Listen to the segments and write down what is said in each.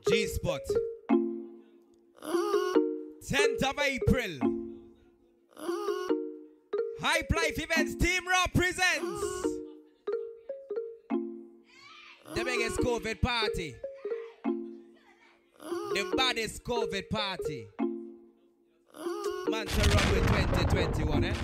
G-Spot. 10th of April. Hype Life Events Team Raw presents the biggest COVID party. The baddest COVID party. Mantra Runway 2021, eh?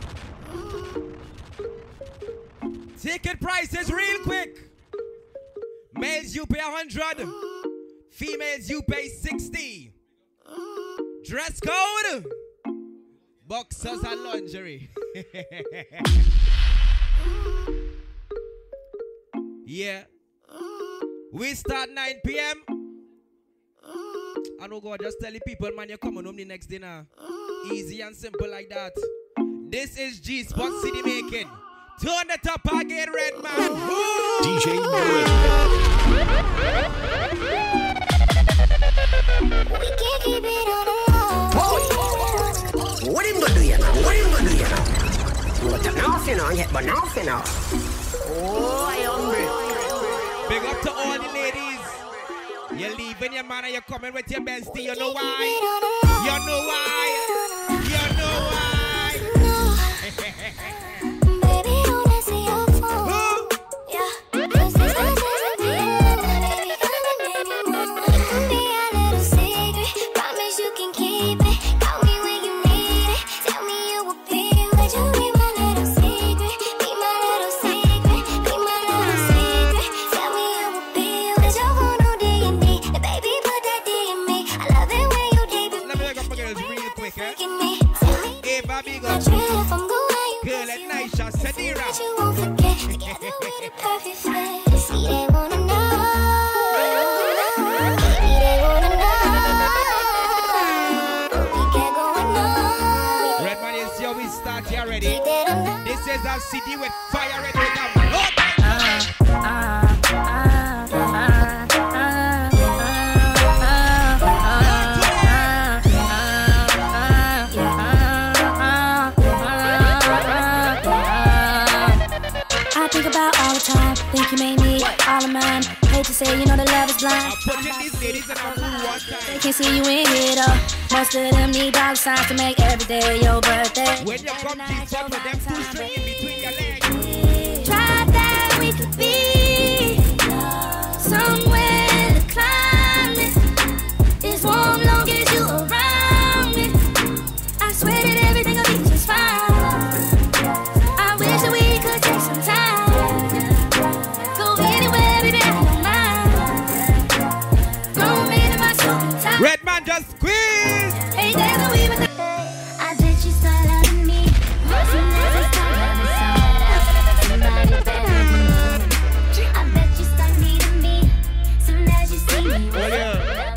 Ticket prices real quick. Males you pay 100. Females you pay 60. Dress code. Boxers and lingerie. Yeah. We start 9 p.m. I know God, just tell the people, man, you're coming home the next dinner. Easy and simple like that. This is G-Spot City Making. Turn the top again, Redman. DJ Red. We can't keep it on the low. What him gonna do you now? What him gonna do you now? But now you know, yet but now you know. Oh, I hungry. Big up to all the ladies. You're leaving your man and you're coming with your bestie. You know why? You know why? You know why? Baby, don't answer your phone. Yeah. This is my baby, come and baby, be a little secret. Promise you can keep it. Call me when you need it. Tell me you will be. Would you be my little secret? Be my little secret. Be my little secret. Tell me you will be. With your phone on D&D. The baby put that D in me. I love it when you deep in me. Let me look up my girls real quick, eh? Ava Big up. Girl and Nisha Sedira. You won't forget. Together we're the perfect fit. See, they wanna know. Baby, they wanna know. We get going on. Redman, you see how we start here already? This is our city with fire ready to come. I think about all the time. Think you may need all of mine. Hate to say, you know the love is blind. I'm putting these ladies in a room one They time. can't see you in here though. Most of them need dollar signs to make every day your birthday. When you come G-Spot with them two strings in between your legs. Try that we could be somewhere the climate is warm long as you around me. I swear that everything will be just fine. I wish that we could take some time. Go anywhere, baby, I don't mind. Roam into my soul time. Redman, just squeeze. Hey, there's a wee with the I bet you start loving me. Soon as I start loving someone else, somebody better than me. I bet you start needing me. Soon as you see me. Oh, yeah.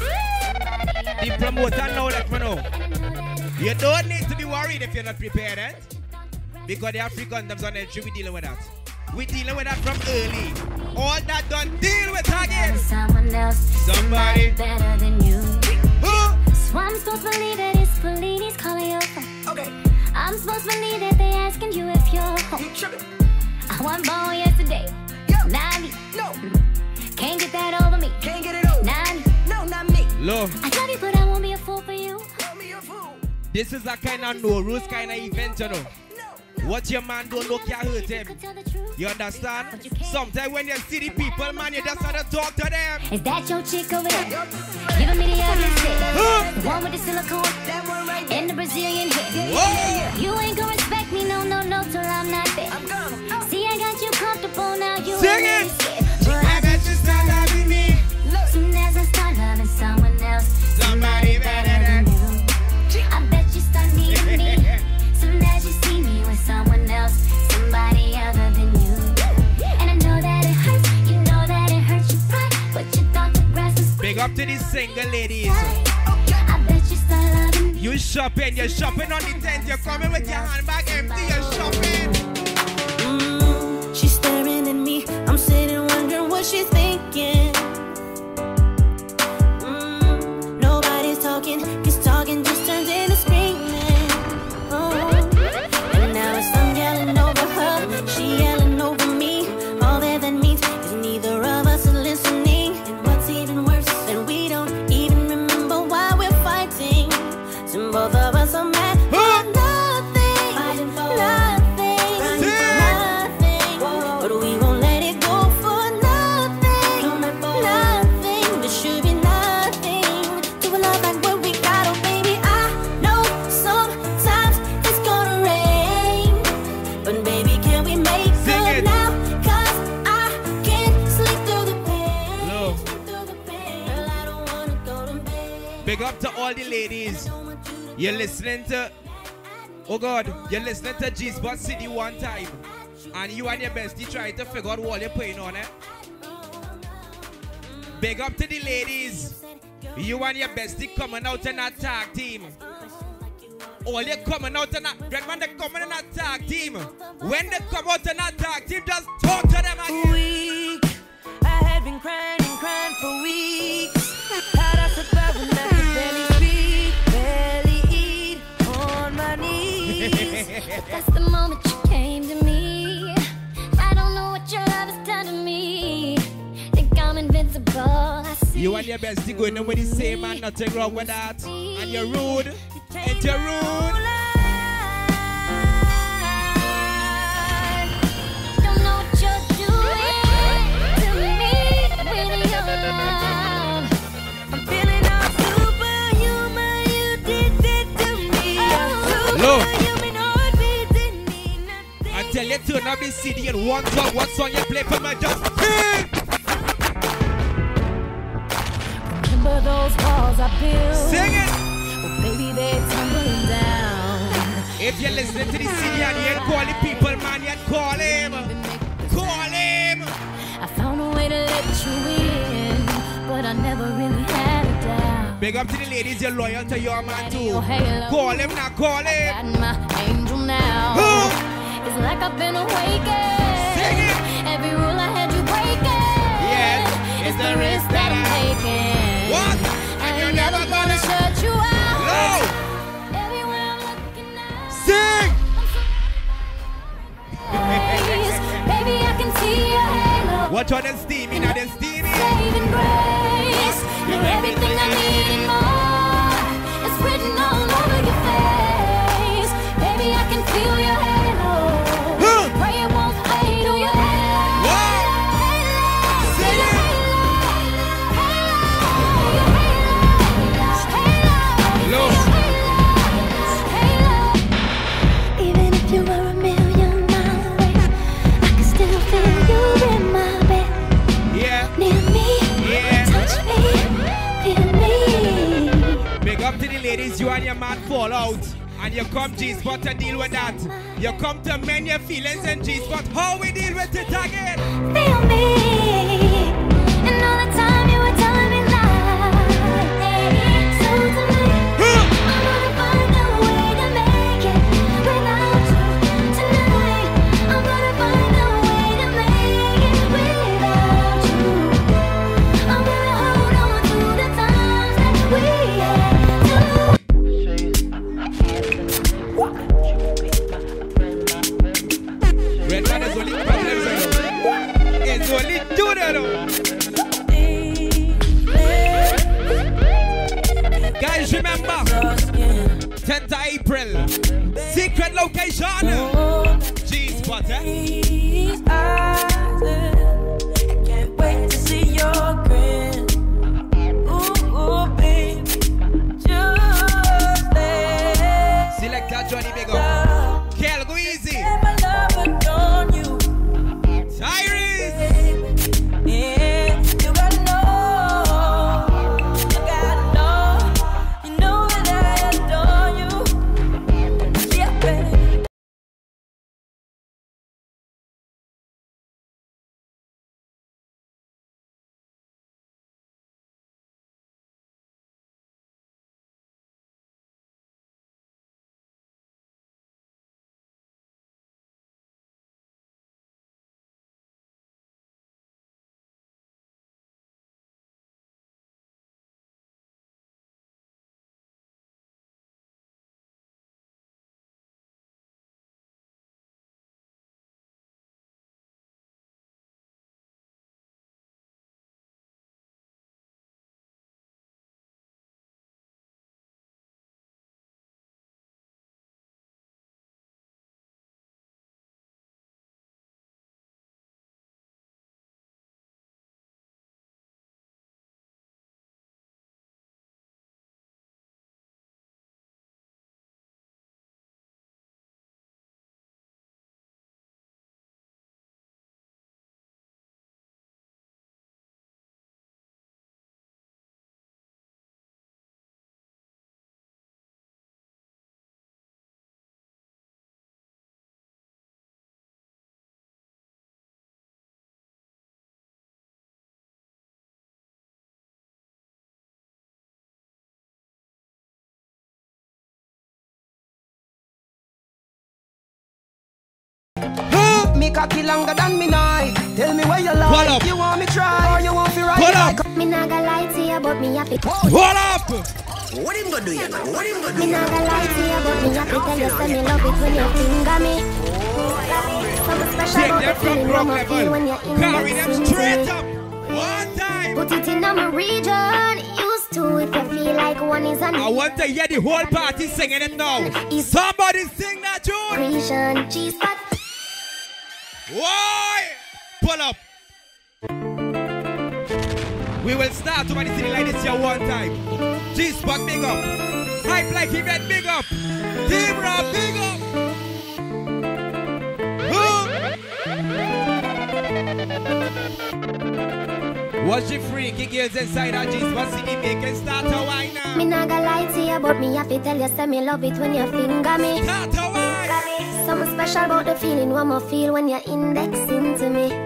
The promoter now let me know. You don't need to be worried if you're not prepared, eh? Because the African condoms on entry, we dealing with that. We dealing with that from early. All that done, deal with again. Someone else, Somebody better than you. Who? So I'm supposed to believe that it's police calling your phone. Okay. I'm supposed to believe that they asking you if you're home. You tripping? I wasn't born yesterday. Yo. Not me. No. Can't get that over me. Can't get it over. Not me. No, not me. Love. I love you, but I won't be a fool for you. Call me a fool. This is a kind of no rules kind of event, you know. No. What your man don't know can hurt him. Could tell the truth. You understand? Sometimes when you see the people, man, you just have to talk to them. Is that your chick over there? Giving me the ugly shit. The one with the silicone That one right there. and the Brazilian hip. Whoa! You ain't gonna respect me, no, till I'm not there. I'm gone. See, I got you comfortable now. You Sing ain't it! scared. But I bet you start loving me. soon as I start loving someone else, Somebody better than you. I bet you start needing me. Soon as you see me with someone else, somebody other than you. And I know that it hurts, you know that it hurts your pride, but you thought the grass was Big up to these single ladies. I bet you start loving me. You shopping on the tent. You're coming with your handbag empty. You're shopping. She's staring at me. I'm sitting wondering what she's thinking. Nobody's talking, 'cause talking just turns into screaming. And now it's I'm yelling over her, she yelling over me. All that means is neither of us are listening. And what's even worse, that we don't Big up to all the ladies. You're listening to, oh God, you're listening to G-Spot City one time. And you and your bestie try to figure out what you're playing on it. Big up to the ladies. You and your bestie coming out in that tag team. All you coming out in that, when they coming in that tag team. When they come out in that tag team, just talk to them again. Week, I had been crying and crying for weeks. Had I survived when I could barely speak, barely eat on my knees. But that's the moment you came to me. I don't know what your love has done to me. Think I'm invincible. I see. You and your bestie going in with the same man, nothing wrong with that. And you're rude. And you're rude. Don't know what you're doing to me with your love. I'm feeling all superhuman. You did that to me. Look. Superhuman heartbeat didn't mean nothing. I tell you, turn up the CD and one song, what song you play for my just sing. Remember those walls I built? Sing it. Well, baby, they're tumbling down. If you're listening to the CD and you ain't calling people, man, you call him. Call him. I found a way to let you in, but I never really had a doubt. Big up to the ladies, you're loyal to your man too. Your halo. Call him now, call him. Got my angel now. It's like I've been awakened. Sing it. Every rule I had you breaking. Yes, It's the risk that I'm taking. What? I ain't never gonna shut you out. No. Everywhere I'm looking now. Sing. Baby, I can see your halo. Watch out, them steamy, now them steamy. Saving grace. You're everything I need and more. It's written all over your face. Baby, I can feel your halo. Pray it won't fade. Oh, your halo. Wow. Sing it. Look. Even if you were a million miles away, I can still feel you in my bed. Yeah. Near me, Yeah. touch me, feel me. Big up to the ladies, you and your man fall out. And you come G-Spot to deal with that. You come to mend your feelings in G-Spot. How we deal with it again? Feel me. And all the time you were telling me lies. So tonight, I'm gonna find a way to make it without you. Tonight, I'm gonna find a way to make it without you. I'm gonna hold on to the times that we had to. Red man is only problems. It's only two there. Guys, remember 10th of April, secret location. G-Spot, eh? Can't wait to see your grin. Ooh, baby, just let Selector Johnny Big up. Kel, go easy. my love adorn you. Tyrese. Yeah, you gotta know, you know that I adore you. Yeah, baby. Me cocky longer than me night. Tell me where you like. You want me try or you want me ride like. Me not gonna lie to you, but me happy. Hold up! What him gonna do, you know? What him gonna do? Me not gonna lie to you, but me happy. Tell you, say me love it when you finger me. Something special Take about them the from feeling ground when I feel when level. you're in Carry that them scene straight to up. me. One time. Put it in my region. Used to if you feel like one is an I want to hear the whole party singing it now. Somebody sing that tune. region. G-spot. Why? Pull up. We will start to the city like this here one time. G-spot big up. Hype like event big up. Team Rob big up. Watch the freaky girls inside our G-spot city making start to wine now. Me not gonna lie to you, but me happy. Tell you, say me love it when you finger me. Start to wine. Something special about the feeling one more feel when you're indexing to me.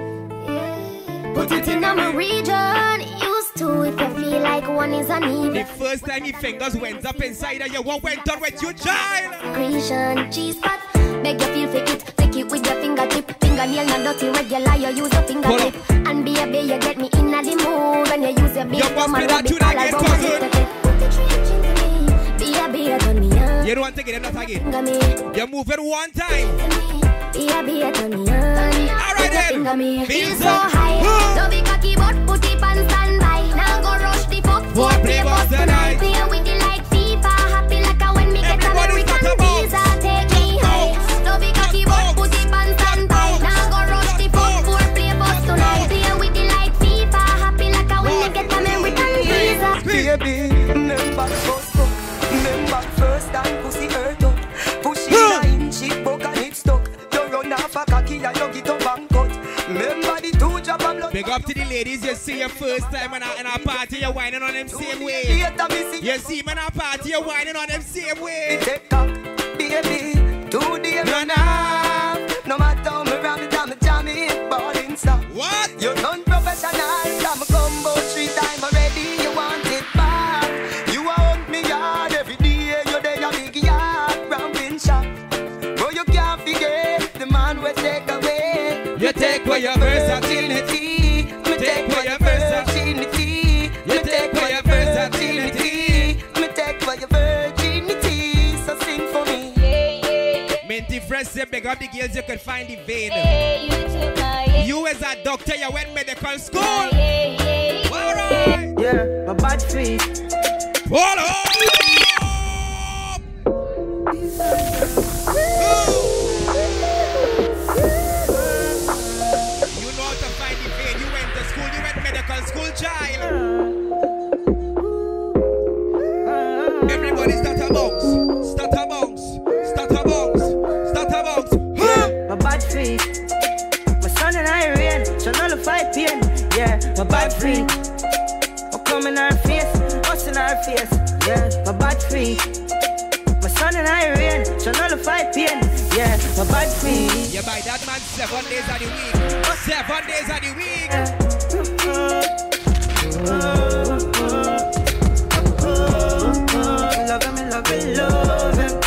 Put it in my region. Used to if you feel like one is an The even. first time your fingers went up inside of you, what went on with your child? Region G-spot. Beg you feel for it. Take it with your fingertip. Fingernail not dirty regular. You use your fingertip. And baby, you get me in the mood when you use your big must thumb be and that rub it tune all again, around cousin. my tip. Put the trench into me. Baby, turn me on. You don't want to get them not again. Finger me. You move it one time. Baby, turn me on. Alright then. Finger me. Feel Feel so so high. Don't be cocky, but put it on standby. Now go rush the fuck for play play bus bus tonight. tonight. Play with it like FIFA. Happy like a when me get Everybody's got American a bounce. visa. Take me high. Don't be cocky, but put it on standby. Now go rush the fuck for play bus tonight. Play with it like FIFA. Happy like a when me get American visa. Baby, remember the first book. Remember first time pussy hurt up. Pussy in cheek book and it stuck. You run off a cocky and you get up and cut. Remember the 2 drop of blood. Big up to the ladies, you see your first time in a party, you're whining on them same way. Later me see You see me in a party, you're whining on them same way. take cock, baby. 2 days run off. No matter how me ram it, I'm a jam it, ballin' stop. What? You're non-professional, I'm a combo 3 times already. You want it back. You want me yard every day. You're there, a big yard, ramping shop. Bro, you can't forget the man will take away. You take away your versatility. Me take away your virginity. Me take away your versatility. Me take away your virginity. So sing for me. Minty Fresh say big up the girls you can find the vein. You as a doctor, you went medical school. Alright. Yeah, my bad feet. Hold up. You know how to find the vein. You went to school, you went medical school, child. Everybody start a bounce. Start a bounce. Start a bounce. Start a bounce. My bad feet. My son and I rain. So nullify pain. Yeah, my bad feet. I come in our face. Us in our face. Yeah, my bad feet. My son and I rain. So nullify pain. Yeah, my bad feet. You buy that man 7 days of the week. 7 days of the week. Love him,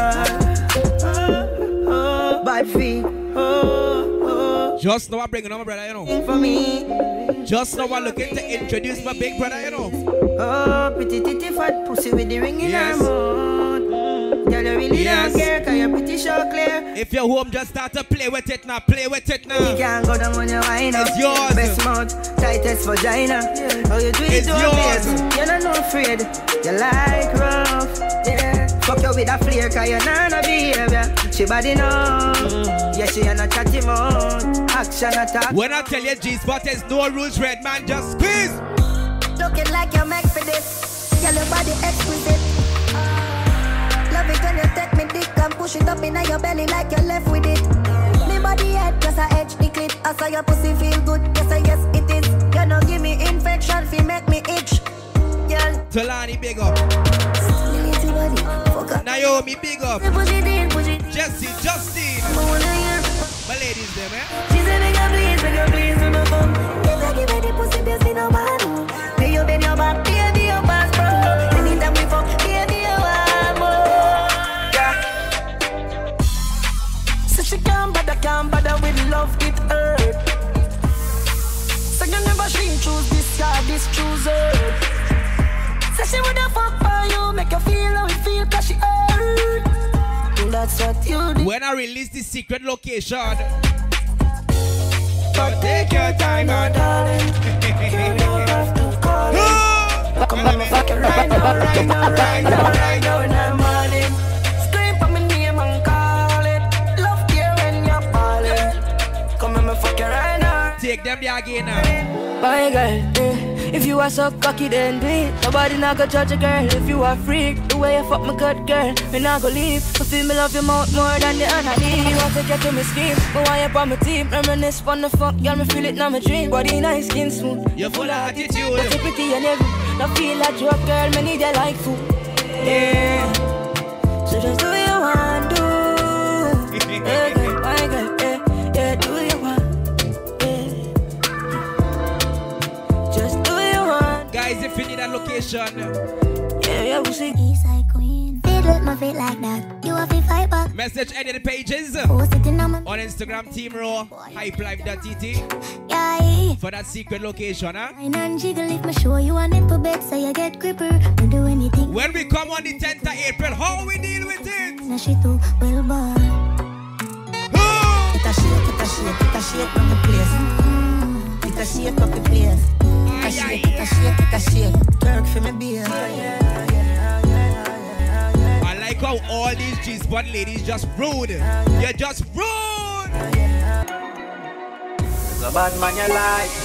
bad feet. Just now I'm bringing on my brother, you know. For me. Just now I'm looking to introduce my big brother, you know. Oh, pretty titty fat pussy with the ring in Yes. her mouth. Girl, you really Yes. don't care, cause you're pretty sure clear. If you're home, just start to play with it now. Play with it You now. can't go down on your wine up. It's yours. Best mouth, tightest vagina. How you do it It's to yours. a face. You're not no afraid. You like rough. Yeah. Fuck you with a flare, cause you're not no behavior. She body know. Yeah, she ain't a chatty mouth. Action attack. When I tell you G-Spot, there's no rules, red man, just squeeze. Looking like you're meant for this. Girl, your body exquisite. Love it when you take me dick and push it up in your belly like you're left with it. Me body head just a edge the clit. I saw your pussy feel good. Yes, I yes it is. You know give me infection, feel make me itch. Girl, Talani, big up. me little body, fuck up. Naomi, big up. Push it in, push it. Jesse, Justine. I wanna hear. My ladies there, man. She said, make her please, with my phone. If I give her the pussy, there's no man. Pay you bend your back, baby, your pass, bro. Anytime we fuck, baby, you want more. So she can't That's what you do. When I release the secret location, but take your time, my darling. You don't have to call it. Come on, fuck it right now, right now, right now, right now in the morning. Scream for my name and call it. Love you when you're falling. Come on, me fuck it right now. Take them there again now. My girl, if you are so cocky, then do it. Nobody not gonna judge a girl if you are freak. The way you fuck my good girl, me not gonna leave. I feel me love your mouth more than the honey. You want to get to me scheme, but why you on my team? Reminisce on the fuck, girl, me feel it now my dream. Body nice, skin smooth. You're full of attitude. But you pretty and every. I feel like you a girl, me need you like food. Yeah. So just do what you want, do. Yeah, girl, my girl, yeah, yeah, do what you want. Guys, if you need a location, yeah, we see. Eastside queen. Fiddle my feet like that. You have to fight back. message any of the pages Post it in on my on Instagram, Team Raw, hypelife.tt yeah. for that secret location, huh? Wine and jiggle if me show you a nipple bed so you get gripper. Don't do anything. When we come on the 10th of April, how we deal with it? Now she too well born. It a shake from the place. It a shake up the place. It a shake. Twerk for me, beer. I like how all these G-spot ladies just rude. You're just rude. It's a bad man you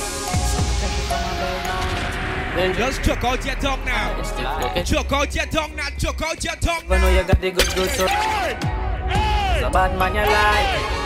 like. Just choke out your tongue now. Choke out your tongue now. Choke out your tongue I know you now. got the good so. It's a bad man you like.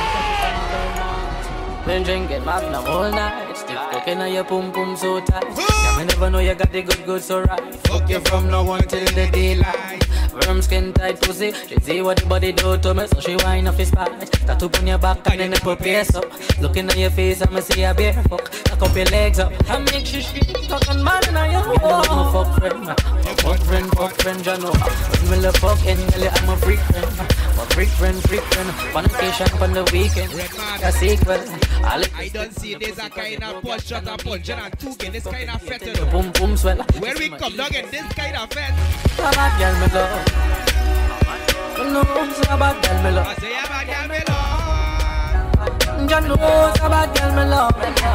Been drinking Magnum all night. Still cooking on your pum pum so tight. Yeah, me never know you got the good so right. Fuck you from now until the daylight. Worm skin tight pussy. She see what the body do to me, so she whine off his spine. Tattoo on your back and then they put face up. Looking at your face, I'ma see a bear fuck. Tuck up your legs up. I make she shit. Talking mad now you. I'm a fuck friend. Fuck friend, you know. When me love fucking, I'm a freak friend. Freak friend. On occasion, on the weekend. A sequel. I don't see this a kind of punch shot and punch and two game. This kind of fat. Boom boom swell. When we come down in this kind of fat. A bad girl me love. No, it's a bad girl me love. I say a bad girl me love. You know it's a bad girl me love.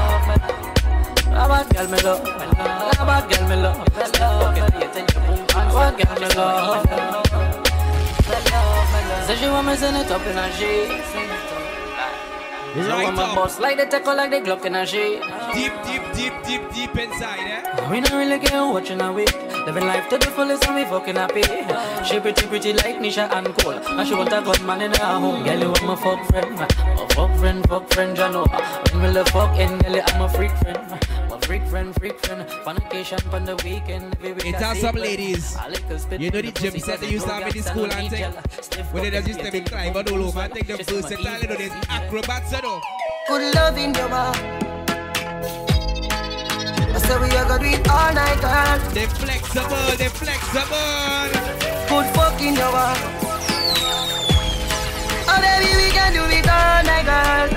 A bad girl me love. A bad girl me love. A bad girl me love. Say she want me send it up in her sheet. Right want my up. boss like the tackle like the Glock in her sheet. Deep inside, eh? We don't really care watching her way. Living life to the fullest and we fucking happy. She pretty like Nisha and Cole. And she want a good man in her home. Girl, you want my fuck friend. A fuck friend, you know. When we love fucking, girl, I'm a freak friend. My freak friend. On occasion, on the weekend. It has some ladies. You know the gym set they used to have in the school and thing. When they just used to be climbing all over and take the versatile, you know, there's acrobats, you know. Good love in your bar. I said we are gonna do it all night, girl. They flexible. Good fuck in your bar. Oh baby, we can do it all night, girl.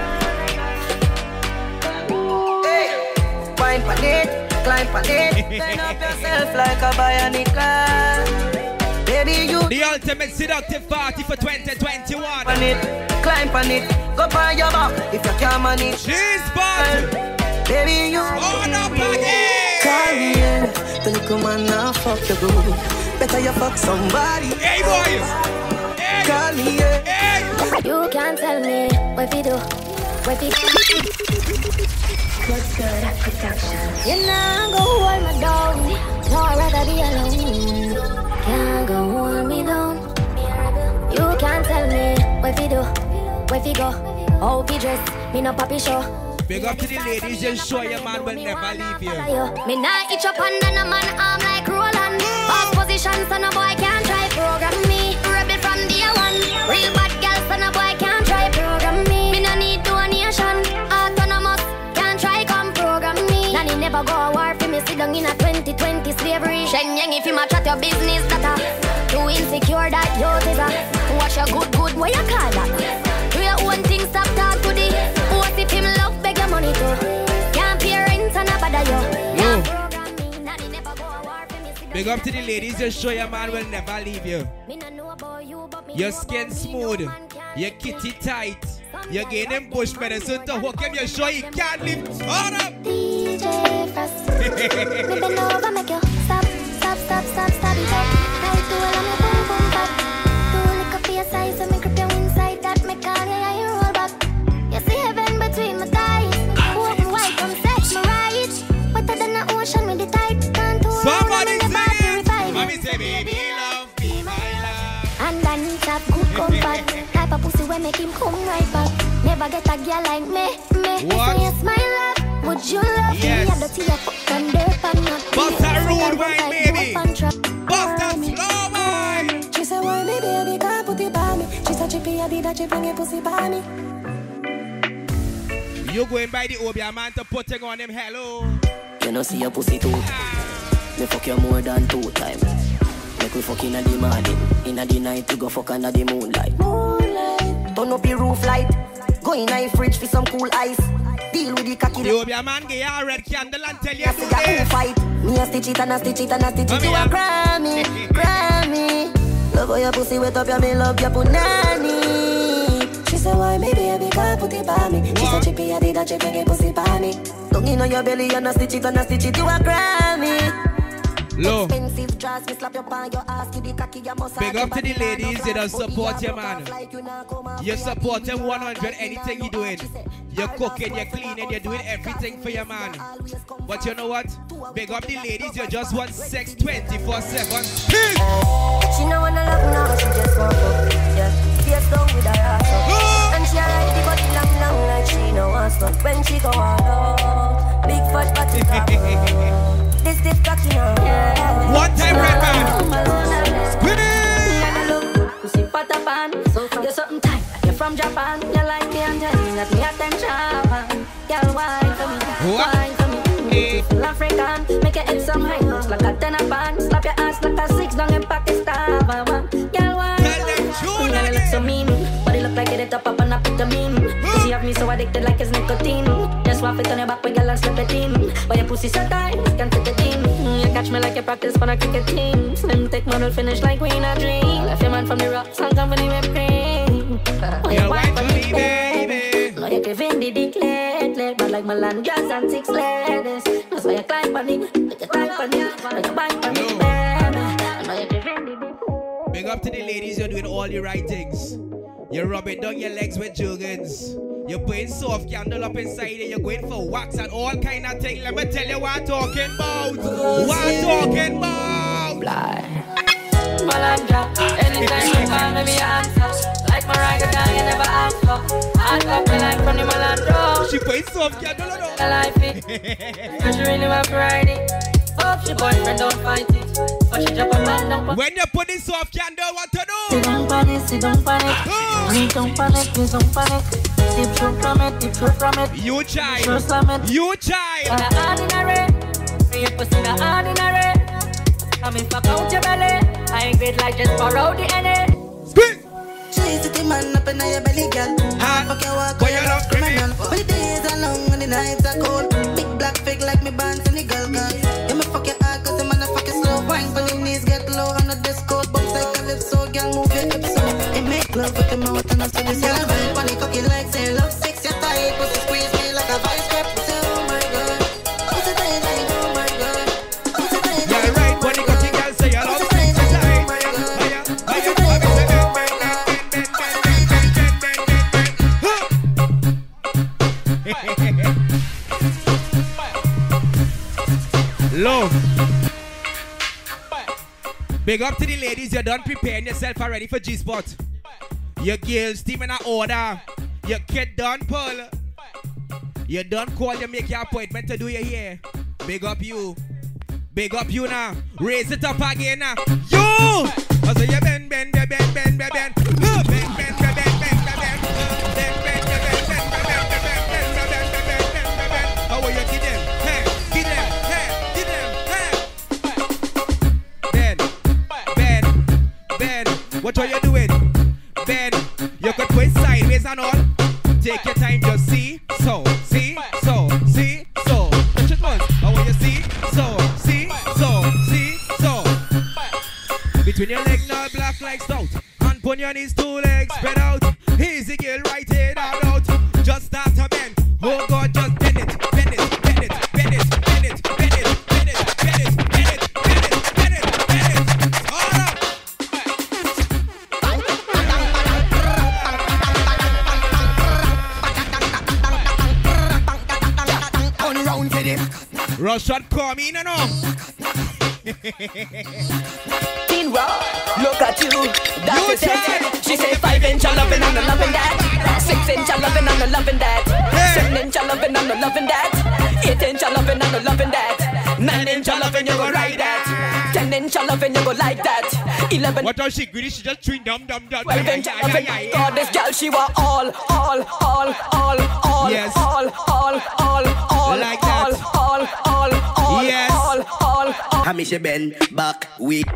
Hey, wine pan it, climb pan it. Turn up yourself like a bionic. Baby, you The ultimate seductive party for 2021. pan it, climb pan it. Go by your back if you can't manage. G-spot. Baby, you Oh no, party. call me in. The little man now fuck the good. Better you fuck somebody. Hey boys. Hey. Call me in. Hey. You can't tell me what we do. What we You know go hold me down. No, I'd rather be alone. Can't go hold me down. You can't tell me what we do. Where we go? How we dress? Me no papi show. Big up to the ladies, just show your man will never leave you. Me nah itch up under no man arm like Roland. Boss position, so no boy can't try program me. Rebel from day one. Real bad girl, so no boy can't try program me. Me no need donation. Autonomous, can't try come program me. Nanny never go a war for me. Sit down in a 2020 slavery. Shenyang if you match at your business, that too insecure that you is a. Watch your good, what you call that? Do your own thing, stop talk to the. What if him love beg your money too? Can't pay rent and a bother you. Big Big up to the ladies, just show your man will never leave you. Your skin smooth, your kitty tight, you're getting bush medicine to hook him, you show he can't live. Hold up! DJ Frost. Me bend over, make you stop it up. Try to hold on your boom boom back. Do lick up your size, so me grip you inside that. Make all your roll back. You see heaven between my thighs. Open wide, come set me right. Wetter than the ocean with the tide. Somebody say it! Mommy say, baby love, be my love. And then it's a good comfort. Type of pussy when make him come right back. Never get a girl like me. What? So yes, my love. Would you love yes. me? I don't see a fuck and dirt and not Bust that rude wine, baby. Bust that slow wine. She said, why me, baby, can't put it by me. She said, chippy, I did that, she bring a pussy by me. You going by the Obia man to putting on him, hello. You know see your pussy too. Me fuck you more than 2 times. Make we fuck inna the morning. Inna the night we go fuck under the moonlight. Turn up your roof light. Go in a fridge for some cool ice. Deal with the cocky. The Obia man get a red candle and tell you to do this. Fight. Me a stitch it and a stitch it and a stitch it. You a Grammy. Love how your pussy wet up, ya me love your punani. She said, why me baby can't put it by me. She said, chippy, I did that, she bring a pussy by me. Don't you know your belly and a stitch it and a stitch it. You a Grammy. Low. Expensive dress, me slap your pan, your ass, the cocky, your muscle. Big up to the ladies, you don't support your man. You support him 100 anything you doing. You're cooking, you're cleaning, you're doing everything for your man. But you know what? Big up the ladies, you just want sex 24/7. She no wanna love now, she just want fuck. Yeah, face down with her ass up. And she ride the body long like she no wants stop. When she go all out, big fat body top. This stiff cocky now. One time, red man. Pussy fat up and you're something tight. You're from Japan. You like me and telling that me attention. Girl, wine for me, wine for me. Beautiful African, make your head some high notes like a 10 a band. Slap your ass like a 6 down in Pakistan. Girl, wine. You look so mean, but it look like it up and I put the mean. Pussy have me so addicted like it's nicotine. Just swap it on your back with girl and slip it in. But your pussy so tight, it can't fit it in. You catch me like you practice for a cricket team. Slim thick model finish like we in a dream. Left your man from the rocks and company with cream. You're white for me, baby. No, you're giving the dick lately. But like Milan jazz and 6 ladies. That's why you climb on it, like you climb on it, like you bite on it, baby. I know you're giving the dick. Big up to the ladies, you're doing all the right things. You're rubbing down your legs with Jergens. You're putting soft candle up inside it. You're going for wax and all kind of things. Let me tell you what I'm talking about. What I'm talking about. Malanja, anytime you call me, me answer. Like Mariah Carey, you never ask for. Hard up me like from the Malanja. She putting soft candle on her. I like it. Cause she really want to ride it. Hope she boyfriend don't fight it. But she drop a man down. When you put this soft candle, what to do? Sit don't panic, sit don't panic. Please don't panic, please don't panic. Deep throat from it, deep throat from it. You child. Sure slam it. You child. In the ordinary. Free your pussy in the ordinary. Come in fuck out your belly. I ain't great like just borrow the NA. Spit. Chase the man up in your belly, girl. Fuck your walk, but you love criminal. When the days are long and the nights are cold. Big black fig like me bands and the girl guns. You me fuck your heart cause the man a fuck you slow. Wine when your knees get low on the disco. Bounce like calypso, girl move your hips so. It make love with the mouth and I say this. Girl ride when the cocky like say love 6 you're tight. Pussy squeeze me like a vice grip. Say oh my god. Pussy tight like oh my god. Pussy tight like yeah right when the cocky girl say you love 6 you're tight. Low. Big up to the ladies, you're done preparing yourself already for G-Spot. Your girls team in order. Your kid done pull. You done call, you make your appointment to do your hair. Big up you. Big up you now. Raise it up again now. You! I say you bend. How are you? Get them. What are you doing? Ben, you could put it sideways and all. Take your time, just see, so. Touch it once. How will you see, so. Between your leg now black like stout. And put your knees 2 legs spread out. Easy girl, right head out. Just start to bend. Oh God, just bend it, bend it, bend it, bend it, bend it, bend it, bend it, bend it, bend it, bend it, bend it, bend it. All up. On round for them. Russian come in and on. Teen Raw, look at you. That's it. She say 5 inch I'm loving and I'm loving that. 6 inch I'm loving and I'm loving that. 7 inch I'm loving and I'm loving that. 8 inch I'm loving and I'm loving that. 9 inch I'm loving you go ride that. 10 inch I'm loving you go like that. 11. What does she greedy? She just chewing dumb. 12 inch I'm loving. God, this girl she was all. Yes. All. Like that. All. Yes. All. I miss you bend back, we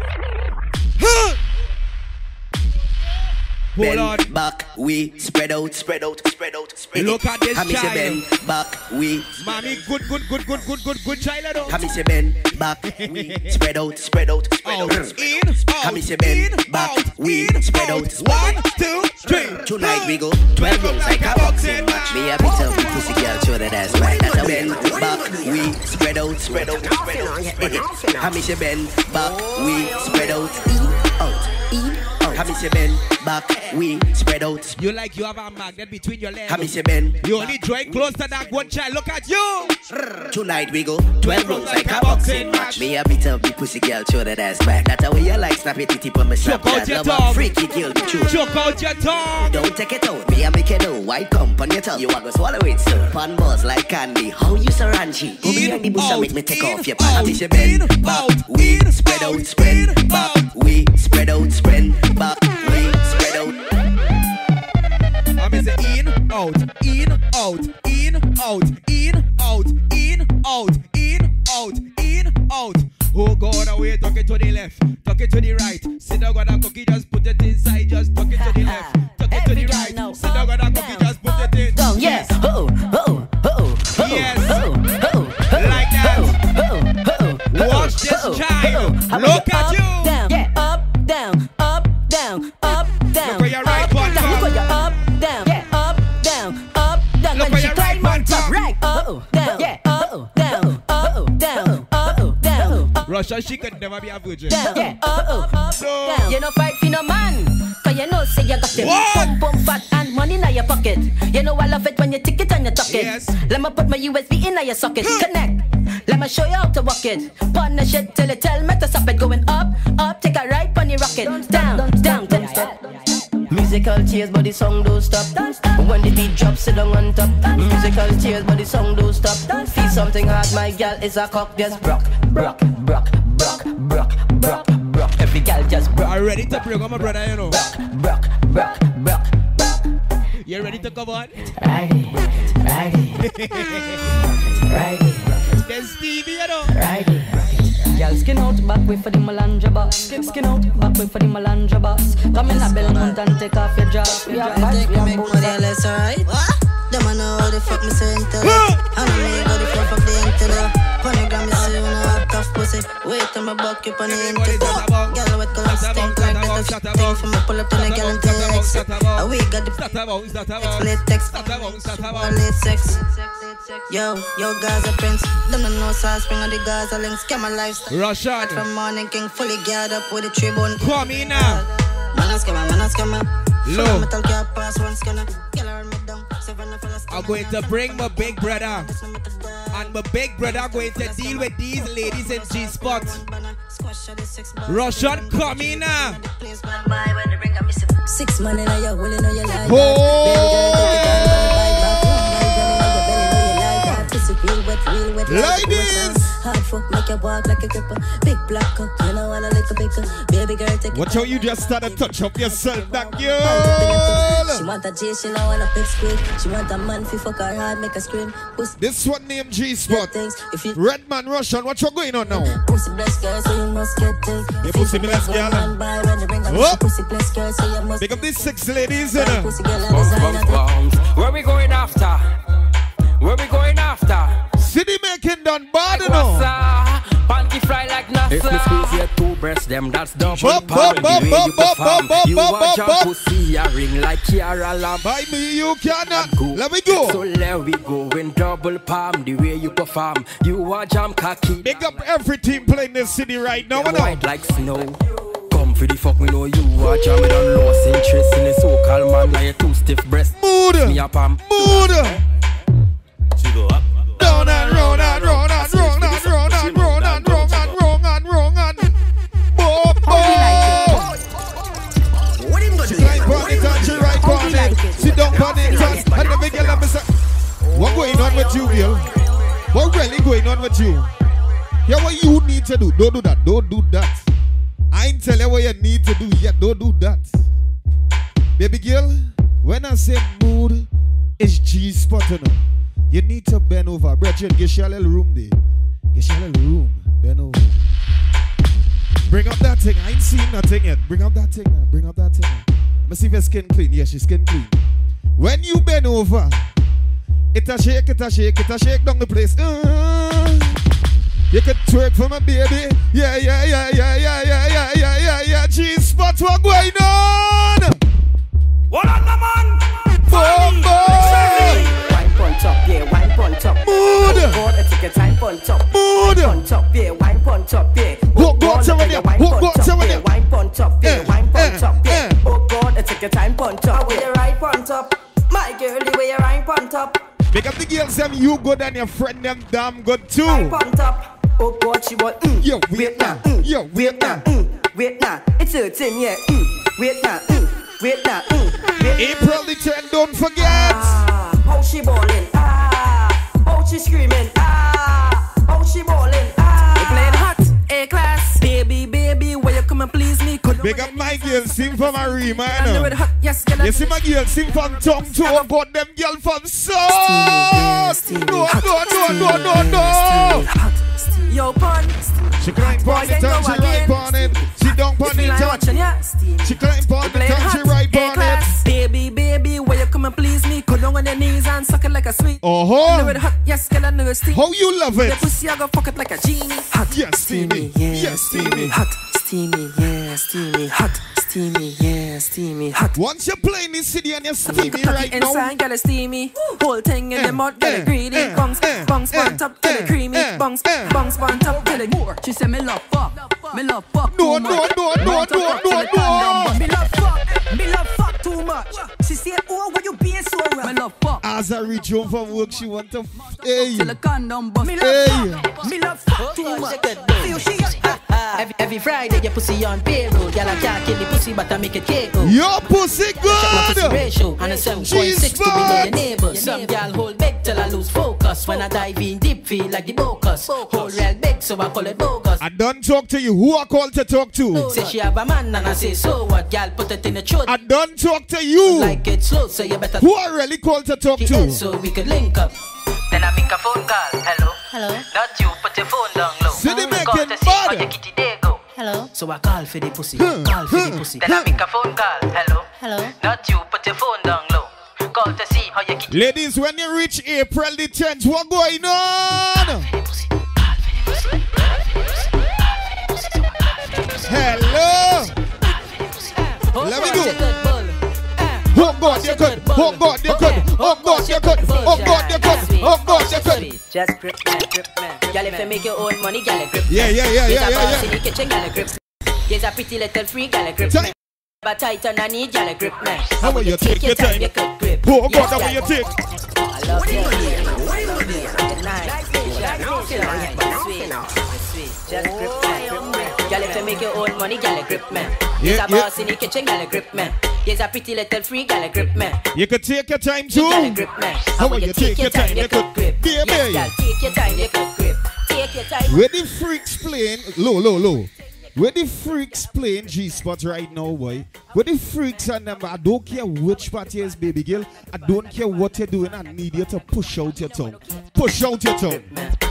Hold on. bend back, we spread out. Look at this I miss you child. bend back, we Mommy, good child though. I miss you bend back, we spread out. Out, in, I miss you bend back, we spread out. 1, 2, 3. Tonight we go 12 rounds like a boxing match. Me a bit of pussy girl, show that ass right. That's a bend back, we spread out. I miss you bend back, we spread out. I miss you bend back, we spread out. You like you have a magnet between your legs. I miss you bend. You only drawing close to that one child. Look at you. Tonight we go 12 rounds like a boxing match. Me a bit of the pussy girl, show that ass back. That's how you like snap it tip on my snap. Choke out your Love tongue. a freaky girl to choose. Choke out your tongue. Don't take it out, me a make it out. White come on your tongue. You a go swallow it, sir. Pan buzz like candy. How you so ranchy? Go behind the bush and make me take off your pants. I miss you bend back, we spread out, spread back, we spread out, spread back, we spread out. I miss it in, out, in, out, in, out, in, out, in, out, in, out, in, out. Oh God, away, tuck it to the left, tuck it to the right. Sit down on a cookie, just put it inside, just tuck it to the left, tuck it to the right. Sit down on a cookie, just put it in. Yes. Yes. Like that. Watch this child. Look at you. Up, down. Look where your right one Look where comes. you're up, down. Look When where she your right climb one on top, comes. right, down. Russia, she could never be a virgin. Down. So, You know fight for no man, cause you know say you got them. What? Pump fat and money in your pocket. You know I love it when you tick it and you tuck it. Yes. Let me put my USB in your socket. Connect. Let me show you how to walk it. Pon the shit till it tell me to stop it. Going up, take a right on your rocket. Down, then stop. Musical chairs, but the song don't stop. When the beat drops, sit down on top. Musical chairs, but the song don't stop. Feel something hard, my girl is a cock. Just brock. Every girl just brock. I'm ready to program my brother, you know. Brock. You ready to come on? Righty. Then Stevie, you know. Righty. Girl, skin out, back way for the Malanja boss. Skin out, back way for the Malanja boss. Come in a Belmont and take off your job. We have vibes, we have both sides. Alright? Them I know how the fuck me say intel. I know me go the fuck of the intel. Polygram me say when I have tough pussy. Wait till my buck up on the internet. Girl with color stink like that of thing. From my pull up to the girl and tell X. We got the latex. Late sex. Yo, Gaza Prince. Them don't know South Spring or the Gaza links. Get my lifestyle. Russian. From morning king fully geared up with a tribune. Come in now. Man a scammer. Low. Metal car pass one scanner. I'm going to bring my big brother. And my big brother going to deal with these ladies in G-Spot. Russian, come in now. 6 money now you're willing on your life. Real wet, ladies. Hard fuck, make you walk like a gripper. Big black cup, you know I like a bigger. Baby girl, take it. Watch how you just started to touch up yourself, that girl. She want a J, she know want a big squid. She want a man, fi fuck her hard, make her scream. This one named G-Spot. If you Redman Russian, what you going on now? pussy blessed girl, so you must get things. You pussy blessed girl. Pussy blessed girl, so you must. Pick up these 6 ladies, you know. Pussy girl, and designer. Where we going after? Where we going after? City making done bad, you know. Panty fly dry like NASA. If me squeeze your two breasts, them that's double pound. The way you perform, you a jump pussy, a ring like Kiara Lamb. By me you cannot. Let me go. So let we go in double palm. The way you perform, you a jump cocky. Big up every team playing this city right now. White like snow. Come for the fuck, me know you a jam. Me done lost interest in the so-called man. Now you two stiff breast. Mood. Me a palm. Mood. She go up. Down and round and round and round and round and round and round and round and round and boom boom. She climb on it and she right on it. She dump on it and the big girl and me say, what going on with you, girl? What really going on with you? Yeah, what you need to do? Don't do that. Don't do that. I ain't tell you what you need to do yet. Don't do that. Baby girl, when I say mood, it's G-spot, you know. You need to bend over. Brethren, get your little room there. Get your little room. Bend over. Bring up that thing. I ain't seen nothing yet. Bring up that thing now. Bring up that thing now. Let me see if your skin clean. Yes, your skin clean. When you bend over, it a shake down the place. You can twerk for my baby. Yeah. G-spot, what going on? What on the man? Boom, boom. Wine top, yeah, wine pon top. Mood. Oh God, I take your time pon top. Mood. Pon top, yeah, wine pon top, yeah. Oh God, so when you wine pon top, yeah, wine pon top, yeah, wine pon top, yeah. Oh God, I take your time pon top. With your right pon top, my girl, the way you right pon top. Make up the girls, them you good and your friend them damn good too. Right pon top. Oh God, she want yo, wait now, yo, wait now, wait now. It's 13, yeah. Wait now, wait now, April the 10th, don't forget. How she ballin', how she screaming, how she ballin', We playing hot, A-class. Baby, where you come and please me? Big up my girl, sing from Arima, you know. Yes, you see my girl sing from tongue to oh God, them girl from sauce. No. Yo, pun. She climb on it and she right on it. She don't on it and she climb on it and she right on it. Baby, where you come and please me? Go down on your knees and suck it like a sweet. Yes, girl, I know it's steamy. How you love it? The pussy I go fuck it like a genie. Hot, yes, steamy, yes, steamy. Hot, steamy, yeah, steamy. Hot, steamy, yeah, steamy. Hot. Once you're playing this city and you're steamy right now. Inside, girl, steamy. Whole thing in the mud, girl, greedy. Bungs, on top, till it creamy. Bungs, on top, till it more. She said me love fuck. Me love fuck no. Me love fuck too much. She said, oh, why you being so rough? Me love fuck. As I reach home from work, she want to hey. Till the condom bust. Me love fuck too much. Every Friday your pussy on payroll. Y'all can't kill the pussy but I make it KO. Your pussy good. Check my pussy ratio and a 7.6 to below your neighbors. Some y'all hold big till I lose focus. When I dive in deep feel like the bocus. Hold real big so I call it bogus. I don't talk to you. Who I call to talk to? Say she have a man and I say so what? Y'all put it in the throat. I don't talk to you. Like it slow so you better. Who I really call to talk to? So we could link up. Then I make a phone call. Hello. Not you, put your phone down low. See the making how your kitty day go. Hello. So I call for the pussy. Call for the pussy. Then I make a phone call. Hello. Not you, put your phone down low. Call to see how your kitty. Ladies, when you reach April the 10th, what going on? Hello. Let me go. Oh God, you could. Oh God, you could. Oh God, you could. Oh God, you could. Oh God, you could. Just grip man. Y'all if you make your own money, y'all grip. Yeah. In the kitchen, y'all grip. There's a pretty little freak, y'all grip. But tight on her knee, y'all grip, man. How will you take your time? You could grip. Oh God, how will you take? I love you. Nice. Sweet. Just grip man. Y'all if you make your own money, y'all grip, man. There's a boss in the kitchen, y'all grip, man. There's a pretty little freak, y'all grip, man. You could take your time too. Y'all grip, man. How will you take your time? You could grip. Yes, y'all take your time, you could grip. Take your time. Where the freaks playing? Low. Where the freaks playing G-spot right now, boy? Where the freaks and them? I don't care which party is, baby girl. I don't care what you're doing. I need you to push out your tongue. Push out your tongue.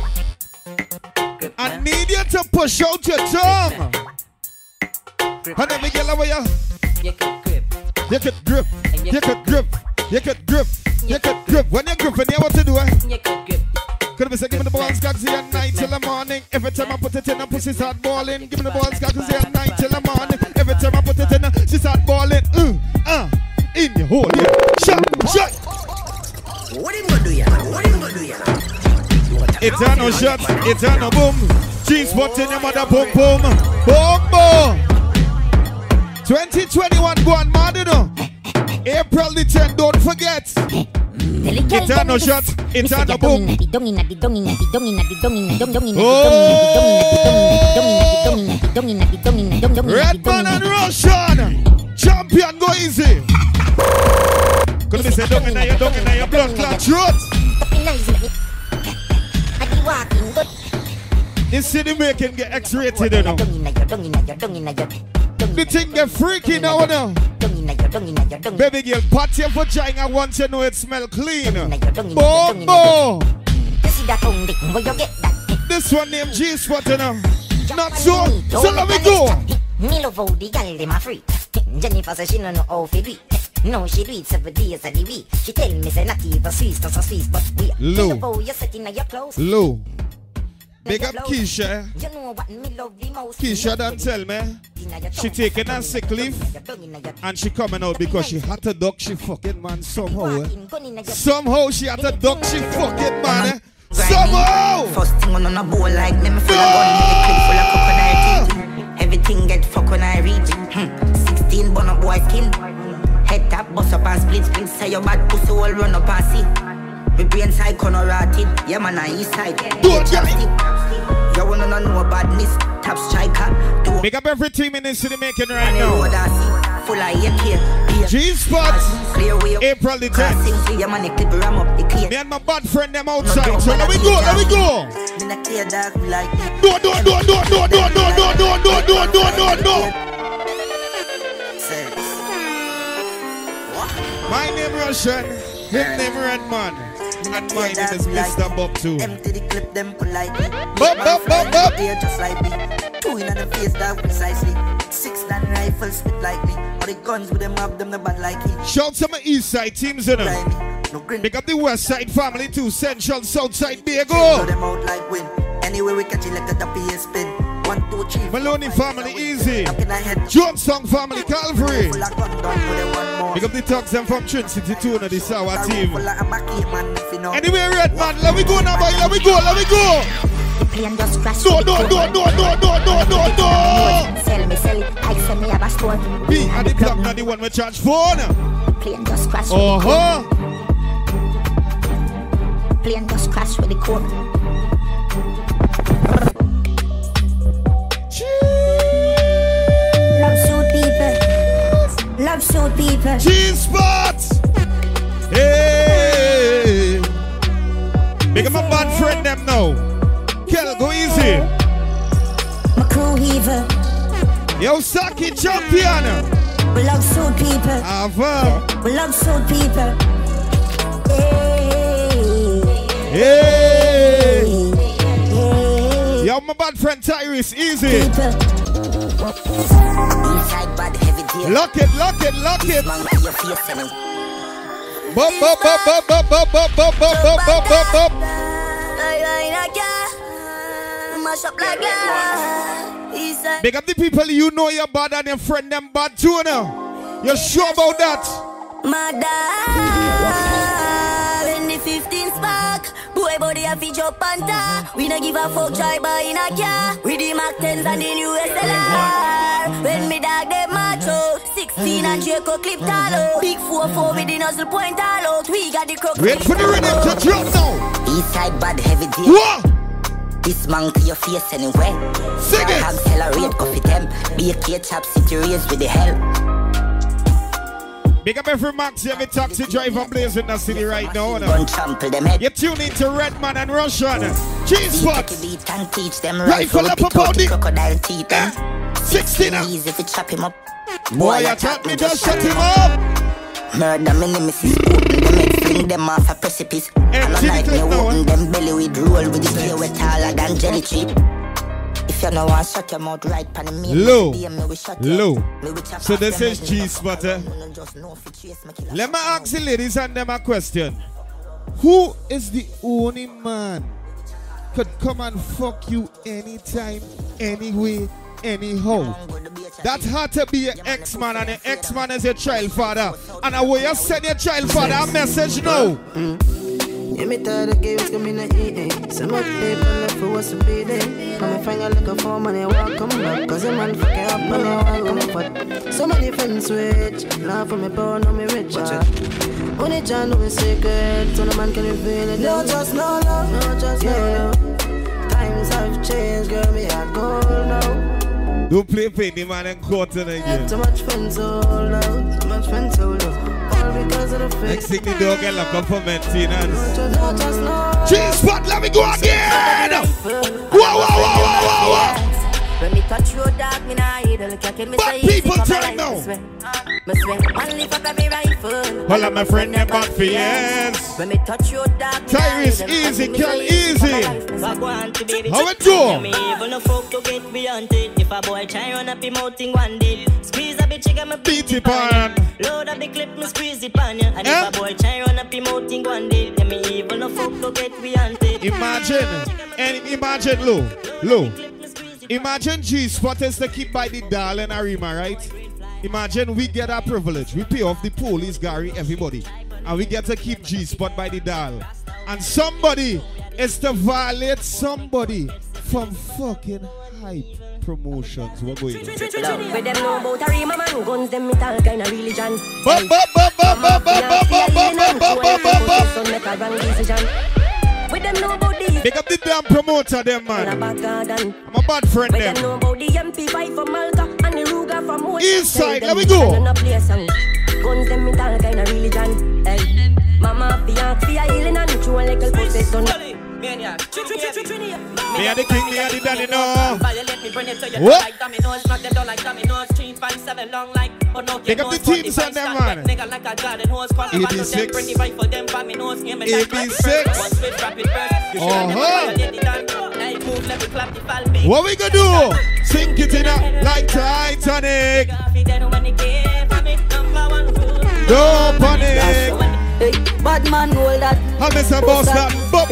I need you to push out your tongue. And then, girl, how are you? You could grip. You could grip. You could grip. You could grip. You could grip. When you're gripping, you know what to do, eh? You could grip. Could Gonna be say, give me the balls, cocky at night till the morning. Every time I put it in, a pussy start balling. Give me the balls, cocky at night till the morning. Every time I put it in, she start balling. In your hole, yeah. Shot. What are you gonna do, yeah? What are you gonna do, yeah? It's a no shot, it's a no boom. G-spot in your mother, boom, boom. Boom, boom. 2021, go on, man, you know. April the 10th, don't forget. It's a no shot, it's a no boom. Redman and Russian. Champion, go easy. Could be say, dung in your blood clot throat. This city making get X-rated, you know. The thing get freaky now, you know. Baby girl, pat your vagina once you know it smell clean. Boom. This one named G-Spot, you know. Not so let me go. Me love how the girl dem a free. Jennifer says she no know how to do it. No, she do it 7 days of the week. She tell me say not even Swiss, not so Swiss, but we. Lou. You sitting in your clothes. Lou. Big up Keisha. You know what me love the most. Keisha don't tell me. She taking a sick leave and she coming out because she had to duck she fucking man somehow. Somehow she had to duck she fucking man. Somehow. First thing on a bowl like me, me feel a gun with a clip full of crocodile teeth. Everything get fuck when I reach. 16 bun up boy skin. Head tap bust up and split. Say your bad pussy all run up and see. Me brain side corner rotted. Yeah man I east side. You wanna know badness. Top striker. Make up every 3 minutes to the making right now. Full of AK. G-Spot. April the 10th. Me and my bad friend them outside. So let me go. No. My name Russian. His name Redman. And my name is Mr. Bob too. Empty the clip them politely. Bob. Just like me. 2 in the face that precisely. 6 rifles spit like me. Or the guns with them have them the bad like me. Shout to my east side teams in them. Pick up the west side family too. Central, south side, there go. Them out like wind. Anyway we catch it like a PS spin. 1, 2, 3. Maloney family easy. Johnson family Calvary. Pick up the talks them from Trin City too in the Sour team. Anyway, Redman, let me go now, boy. Let me go. No. Sell it. I send me a store. Me and the plug not the one we charge phone. Plane just crash. Plane just crash with the code. Love suit people. G-Spot. Hey. Make my bad friend them now. Kel, go easy. My crew heaver. Yo, Saki champion. We love suit people. We love suit people. Hey. Yo, my bad friend Tyrese, easy. Lock it. Bop. Big up the people you know you're bad and your friend them bad too now. You're sure about that? My dad in the 15 spark. Boy body a feature panta. We don't give a fuck try buy in a car. With the Mac 10s and the new SLR. When me dog them macho 16 and Draco clip talo. Big 4-4 with the nozzle point all out. We got the crook. Wait for the rhythm to drop now. East side bad heavy deal. What? This man to your face anyway. Sing it. Accelerate coffee them. Be a kid chap city race with the hell. Big up every Max, every taxi driver blazing in the city right now. You tune into Redman and Russian. G-Spot. Rifle up about the crocodile teeth. 16 easy if you chop him up. Boy, attack me, just shut him up. Murder me nemesis. Them head fling them off a precipice. And I like me open them belly with roll with the gear with taller than jelly tree. If you know I shut your mouth right pan me. Low. So this is G-Spot. Let me ask the ladies and them a question. Who is the only man could come and fuck you anytime, anyway, anyhow. That's hard to be an ex-man, and your ex-man is your child father. And I will you send your child father a message now. Yeah, me tired of games coming to eat. Some of the people left for what's to be there. Come find a little for money, walk come back. Cause a man fucking up and they want come fat. So many friends switch. Now for me power, now me rich. Only John know me secret, so no man can reveal it. No just no love, no just no love. Times have changed, girl, me at gold now. Don't play penny man and quarter again. Too much friends hold out, too much friends hold out. All because of the fake. Next thing the dog get locked up for maintenance. G-Spot, let me go again! Whoa. When me touch your dog, me nah idle. But people tell now. All of my friend them back for years. When me touch your dog, Tyrese, easy, girl, easy. How it do? If a boy try run up him out in one day, squeeze a bitch, get me beat it pan. Load up the clip, me squeeze it pan ya. And if a boy try run up him out in one day, then me even no fuck to get we hunted. Imagine, low. Imagine G-Spot is to keep by the doll and Arima, right? Imagine we get our privilege. We pay off the police, Gary, everybody. And we get to keep G-Spot by the doll. And somebody is to violate somebody from fucking hype promotions. What going on? With them know about Arima man, guns them metal kind of religion. With them know about the pick up the damn promoter them man. I'm a bad friend them. With them know about the MP5 from Malta and the Ruger from Wood. East side, let me go. Guns them metal kind of religion. Hey, mama fiat fia healing and chew a little possession. Me are the king, me are the daddy, no. What? Like dominoes, knock them down like dominoes. 3, 5, 7 long like. Oh no, pick up the teams on them, man. 86. 86. What we gonna do? Sink it in like Titanic. Don't panic. Hey, bad man hold that. I miss a boss that.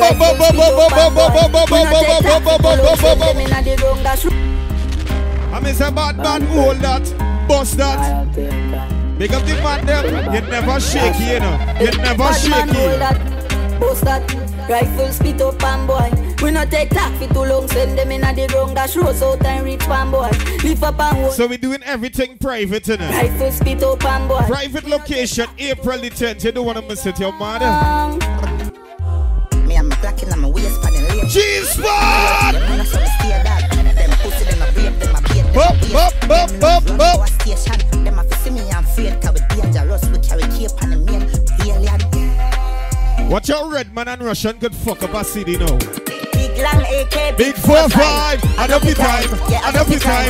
I miss a bad man hold that. Boss that. Big up the man them. You never shaky, you know. You never shaky. Boss that. Rifle spit up and boy. We not take talk for too long. Send them in the ground. Dash rose out and reach pan boy. Lift up and hold. So we doing everything private, you know. Rifle spit up and boy. Private location, April the 10th. You don't want to miss it, your mother. Me and my black in my waist pan and lane. G-Spot! Them pussy them a break, them a beat, them a station. Them a see me and afraid, cause we dangerous. We carry cape and the main alien. Watch out, Redman and Russian could fuck up a city now. Big long AK, big 4-5. I don't be time. I don't be time.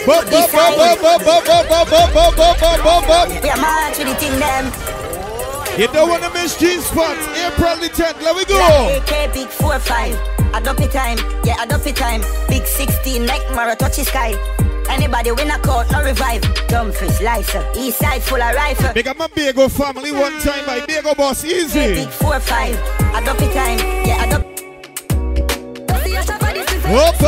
We are march with the thing them. You don't want to miss G-Spot. April the 10th. Let me go. AK, big 4-5. I don't be time. Yeah, I don't be time. Big 16 like Mara touch the sky. Anybody win a court, no revive. Dumfries, licer, east side full of rifle. Big up my Bego family one time by Bego Boss, easy. Big 4-5, I don't be time, yeah, I don't. Up.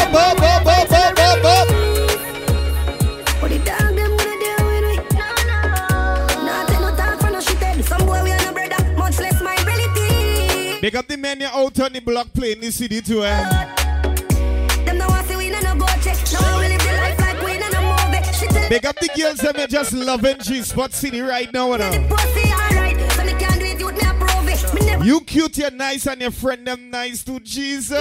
What the dog them gonna do with me? Nah, take no talk for no shithead. Some boy we are no brother, much less my reality. Big up the men you out on the block playing the city too, eh? Them no want see we no go check. No we live the life like we no move it. Big up the girls them you just loving G-Spot City right now, you know. You cute, you're nice, and your friend them nice too, Jesus.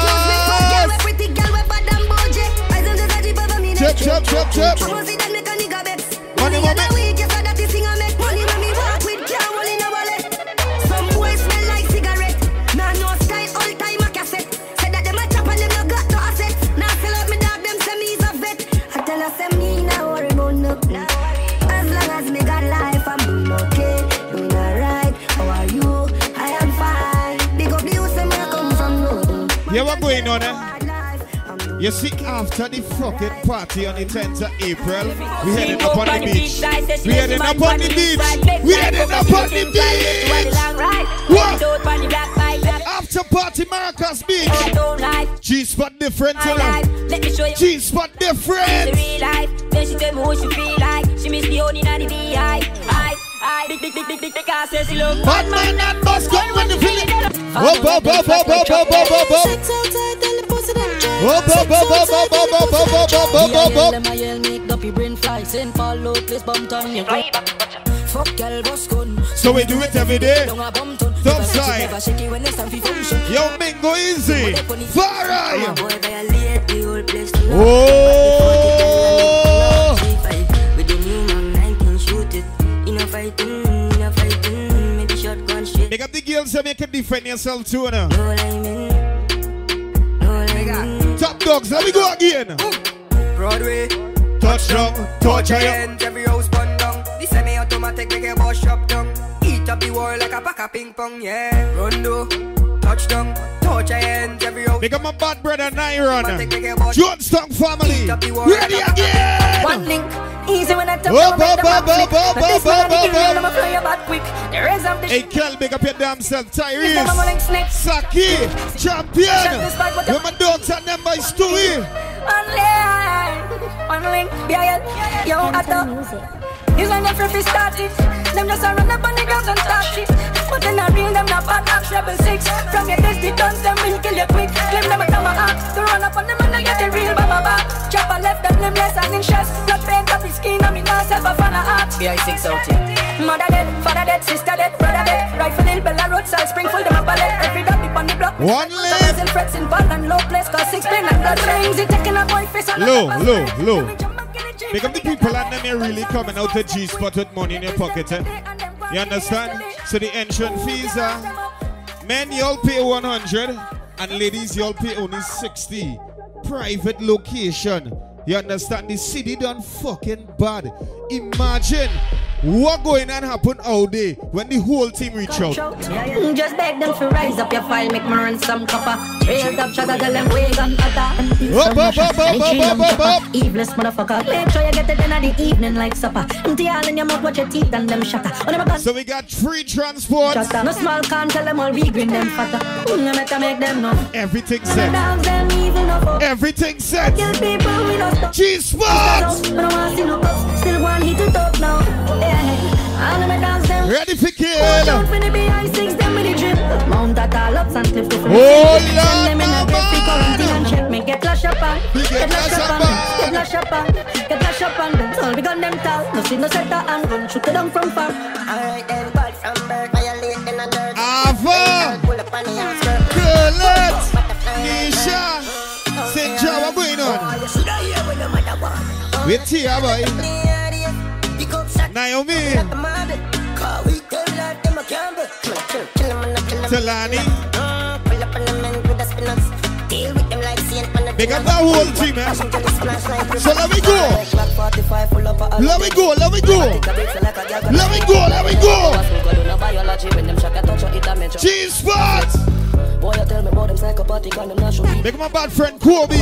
Chop. Money. Some boys smell like cigarette. Nah, no style, all time a cassette. Said that them a chop and them no got no asset. Now fill up me dog, them say me is a vet. I tell her say me nah worry about nothing. As long as me got life, I'm doing okay, doing alright. How are you? I am fine. Big up the youth, say me I come from nothing. Yeah, what going on, eh? You see, after the fucking party on the 10th of April, we heading up on the beach. We heading up on the beach. We heading up on the beach. What? After party, Maracas Beach. G-spot different, G-spot different. Then she tell me what she feel like. She miss the only in the VI. Big car says she look bad man and boss gun when you feel it. Up. So we do it every day. Top side. Yo, Mingo easy. Far right. Oh. Make up the girls so make you defend yourself too now. Top dogs, let me go again. Broadway, touchdown, touch hands, every house bun down. The semi-automatic make a boss shop down. Eat up the wall like a pack of ping pong, yeah. Rondo, touchdown, touch hands, every house. Make up my bad brother Nyron. Johnstown family, ready again. One link, easy when I talk about the hey, Kel, make up your damn self. Tyrese, Saki, champion. With my dogs and them by Stewie. One link, yeah, yo, He's on the free start it. Them just run up on the ground and start it. But then I real them not bad axe rebel 6. From your dusty guns, them will kill you quick. Claim them a come out. To run up on them and I get the real baba back. Chopper left them nameless and in chest. Blood paint up his skin and me not self a fan of art. BI6 out here. Mother dead, father dead, sister dead, brother dead. Rifle hill, Bella roadside, Springfield, them a ballet. Every dog dip on the block. One leg. In frets in ball and low place. Cause 6 pin and blood rings. It taking a boy face on low. Because the people and them are really coming out to G-spot with money in your pocket, eh? You understand? So the entrance fees are men, y'all pay 100 and ladies, y'all pay only 60. Private location. You understand? The city done fucking bad. Imagine what going on happen all day when the whole team reach out. Just beg them to rise up your file, make me run some copper. Real top shot, tell them wake and utter. Eveless motherfucker. Make sure you get it in the evening like supper. Empty all in your mouth, watch your teeth and them shatter. So we got free transport. No small can tell them all we green them fatter. You better make them know. Everything set. Everything set. G-spot. Still one hit to top now. Ready for kill. Mount that all up and flip the oh Lord, get flash up on. Get flash up on. All we gun them tall. No see no setter and gun shoot it down from far. Alright then, ball from bird, violate in a dirt. Ava, Colette, Nisha, St. John, what going on? Wait here, boy. Naomi, Talani, make up that whole team, eh? So let me go. G-spot. Make my bad friend Kobe.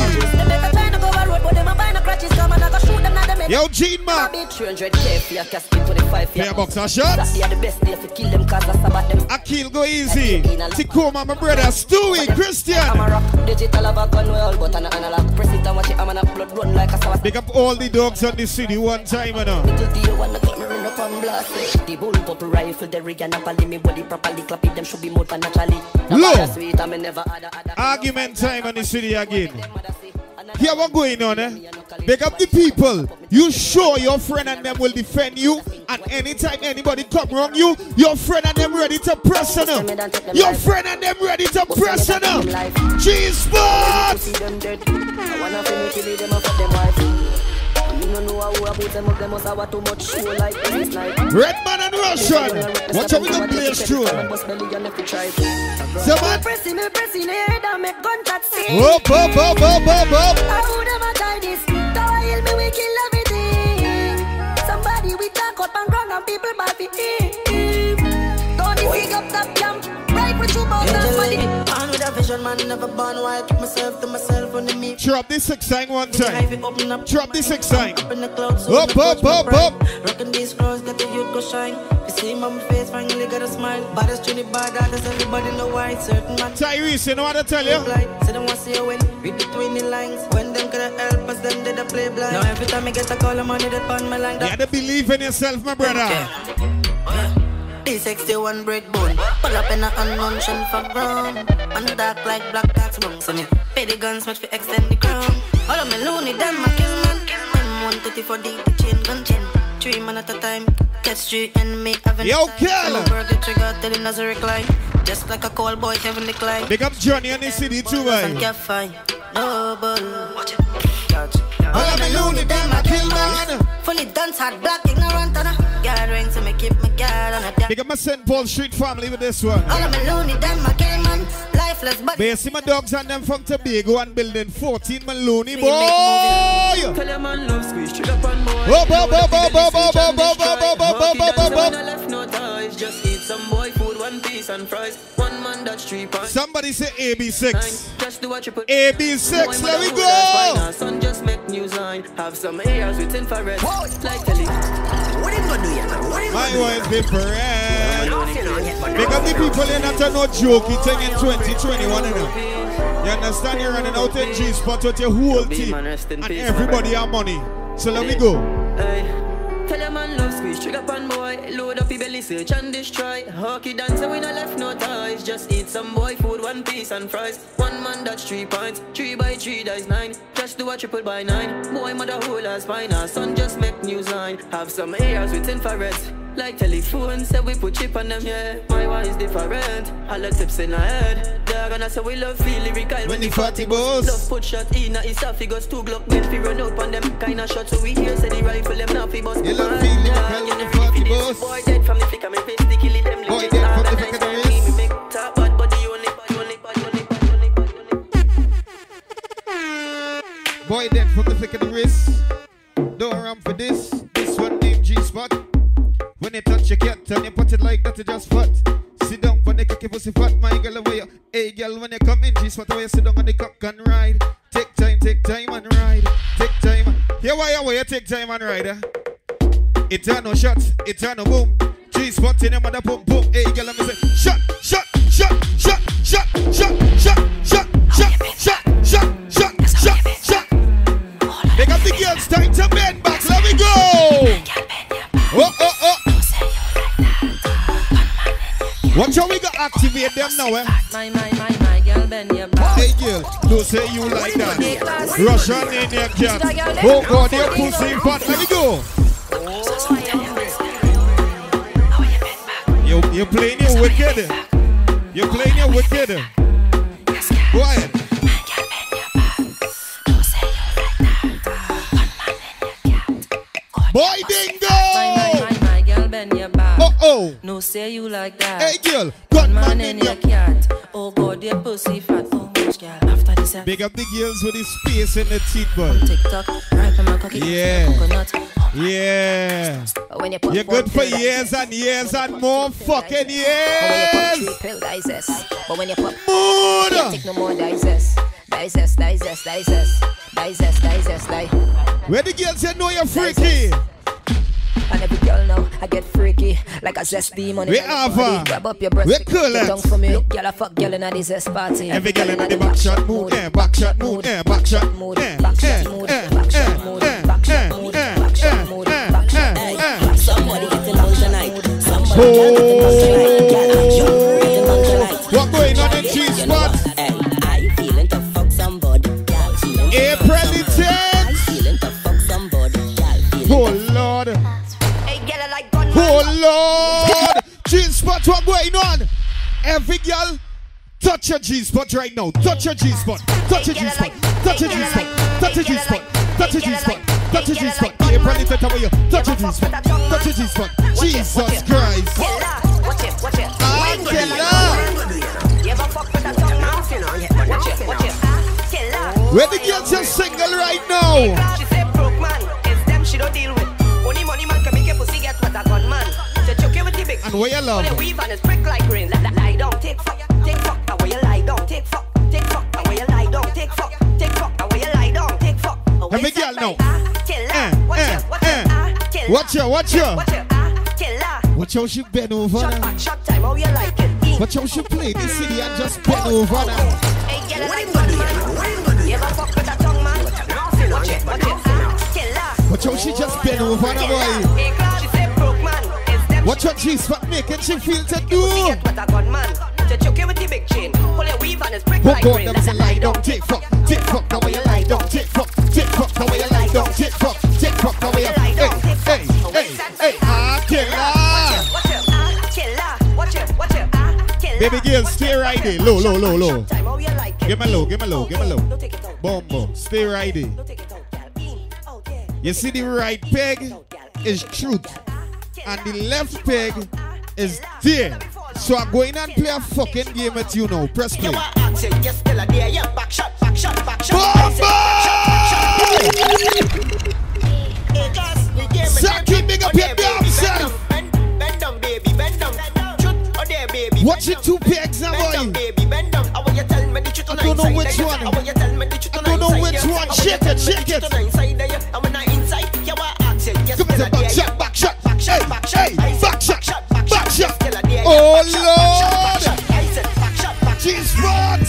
Yo, Gene Mark. Play a box of shots. Akil, go easy. Tikoma, my brother. Stewie, Christian. Pick up all the dogs on the city one time, you know. Low. Argument time on the city again. Here what going on, eh? Pick up the people. You sure your friend and them will defend you, and anytime anybody come wrong you, your friend and them ready to press on them. Your friend and them ready to press on them. G-spot. Redman and Russian. Watch out with the place through. Someone. Up. How them a tie this? Toil me, we kill everything. Somebody we talk up and wrong and people bad for him. Don't you pick up that jump? Right with she bought that body. Man with a vision, man, never born wild. Keep myself to myself on the meat. Drop this 6 sign one time. Drop this 6 sign. Up in the clouds, Up. Rockin' these clothes, get the youth go shine. You see my face, finally got a smile. Baddest Trinidad, does everybody know why? Certain man. Tyrese, you know what I tell you? Say them want to see you win. Read between the lines. When them gonna help us, them did a play blind. Now every time I get a call, I'm on it on my line. You gotta believe in yourself, my brother. D61 break bone. Pull up in a unknown shin for ground. And dark like black tax bone. So me pay the guns much for extend the crown. All of me loony, them I kill man. Them 130 for the chain gun chain. 3 man at a time. Catch 3 enemy having Yo, kill! I'm over the trigger telling us a recline. Just like a call boy having decline. Big up Johnny and the city too, man. Can't find nobody. Watch it. All of me loony, them I kill man. Fully dance hard, black, ignorant, and guard ring to me keep my guard on a Big up my St. Paul Street family with this one. all of me loony, them I kill man. Lifeless, but But you see my dogs and them from Tobago and building 14 man loony, boy. Tell your man love squeeze, trigger pan boy. Left no ties, just eat some boy food, 1 piece and fries. 1 man that's 3 pints. Somebody say AB6. Just do what you put. AB6, let me go. Son just make news line. Have some ARs with infrared. Like telling. What are you gonna do here, man? What are you My gonna do? wife different. Big up the people in that are no jokey thing in 2021, you know. You understand? You're running out in G-Spot with your whole team and everybody have money. So let me go. Hey. Tell your man love squeeze, trigger pan boy. Load up your belly, search and destroy. Hockey dancer, we no left no ties. Just eat some boy food, 1 piece and fries. 1 man that's 3 pints. 3 by 3 dies 9. Just do a triple by 9. Boy mother whole as fine. Our son just make news line. Have some ARs with infrared. Like telephone, say we put chip on them, yeah. My one is different. All the tips in our head. They're gonna say we love feel lyrical when the 40 boss. Love put shot in at his figures 2 Glock when we run up on them kind of shot. So we hear say the rifle them now fi bust. You love feel lyrical when the 40 boss. Boy dead from the flick of me face, the kill them. Boy dead from the flick of the wrist. We make top bad body only. Boy dead from the flick of the wrist. Don't run for this. This one named G-Spot. When you touch your cat and you put it like that, you just fat. Sit down on the cocky pussy fat, my girl away. Hey girl, when you come in, G-Spot away, sit down on the cock and ride. Take time and ride. Take time. Here why you take time and ride, eh? It's a no shot, it's a no boom. G-Spot in your mother boom boom. Hey girl, let me say shot. Make up the girls, time to bend back, let me go. Oh. Watch how we go activate them now, eh? My girl, bend your back. Hey girl, don't say you like that. Russian in your cat. Oh God, your pussy fat, let me go. You're playing your wicked. You're playing your wicked. Go ahead. Boy dingo! My girl, bend your back. Oh. No say you like that. Hey girl, gun man in your cat. Oh God, your pussy fat. Oh much girl. After this, big up the girls with the space in the teeth, boy. TikTok, right on my cocky. Yeah. Coconut. Yeah. When you You're good for years and years and more fucking years. But when you pop, mood. You take no more digest. Where the girls you know you're freaky? And every girl now I get freaky like a zest demon. We have her. Grab up your breast. We cool it. Down for me. Look, girl, I fuck girl in a zest party. Every girl in the back shot mood, back shot mood, back shot mood, back shot mood, back shot mood, back shot mood, back shot mood, back shot mood. Somebody get involved tonight. Somebody get involved tonight. What going on in G-Spot? I feeling to fuck somebody. April the 10th. Feeling to fuck somebody. Oh Lord. Oh Lord. G-Spot, what going on? Every girl, touch your G-Spot right now. Touch your G-Spot. Touch your G-Spot. Touch your G-Spot. Touch your G-Spot. Touch your April the 10th, how are you? Touch your G-Spot. Touch your G-Spot. Jesus Christ. Where the girls are single right now? She said broke man, it's them she don't deal with. Only money man can make your pussy get what a gun man. To choke you with the big. And where you love? When you weave and it's prick like rain. Lie down, take fire. Let me girl now. Watch her. Watch how she bend over now. Watch how she play this city and just bend over now. Watch how she just bend over now, boy. Watch what she's making she feel to do. Hook on them say lie down, tick fuck the way you lie down, tick fuck the way you lie down, tick fuck the way you lie down. Hey, killer. Baby girl, stay right there. Low. Give me low. Boom. Stay right there. You see the right peg is truth. And the left peg is there. So I'm going and play a fucking game with you now. Press play. Saki, big up your damn self. Bend down, baby, bend down. Oh, there, baby. Watch it, two pegs now, boy. I don't know which one. Shake it. Give me the back shot. Hey, back shot. Oh Lord! G-spot!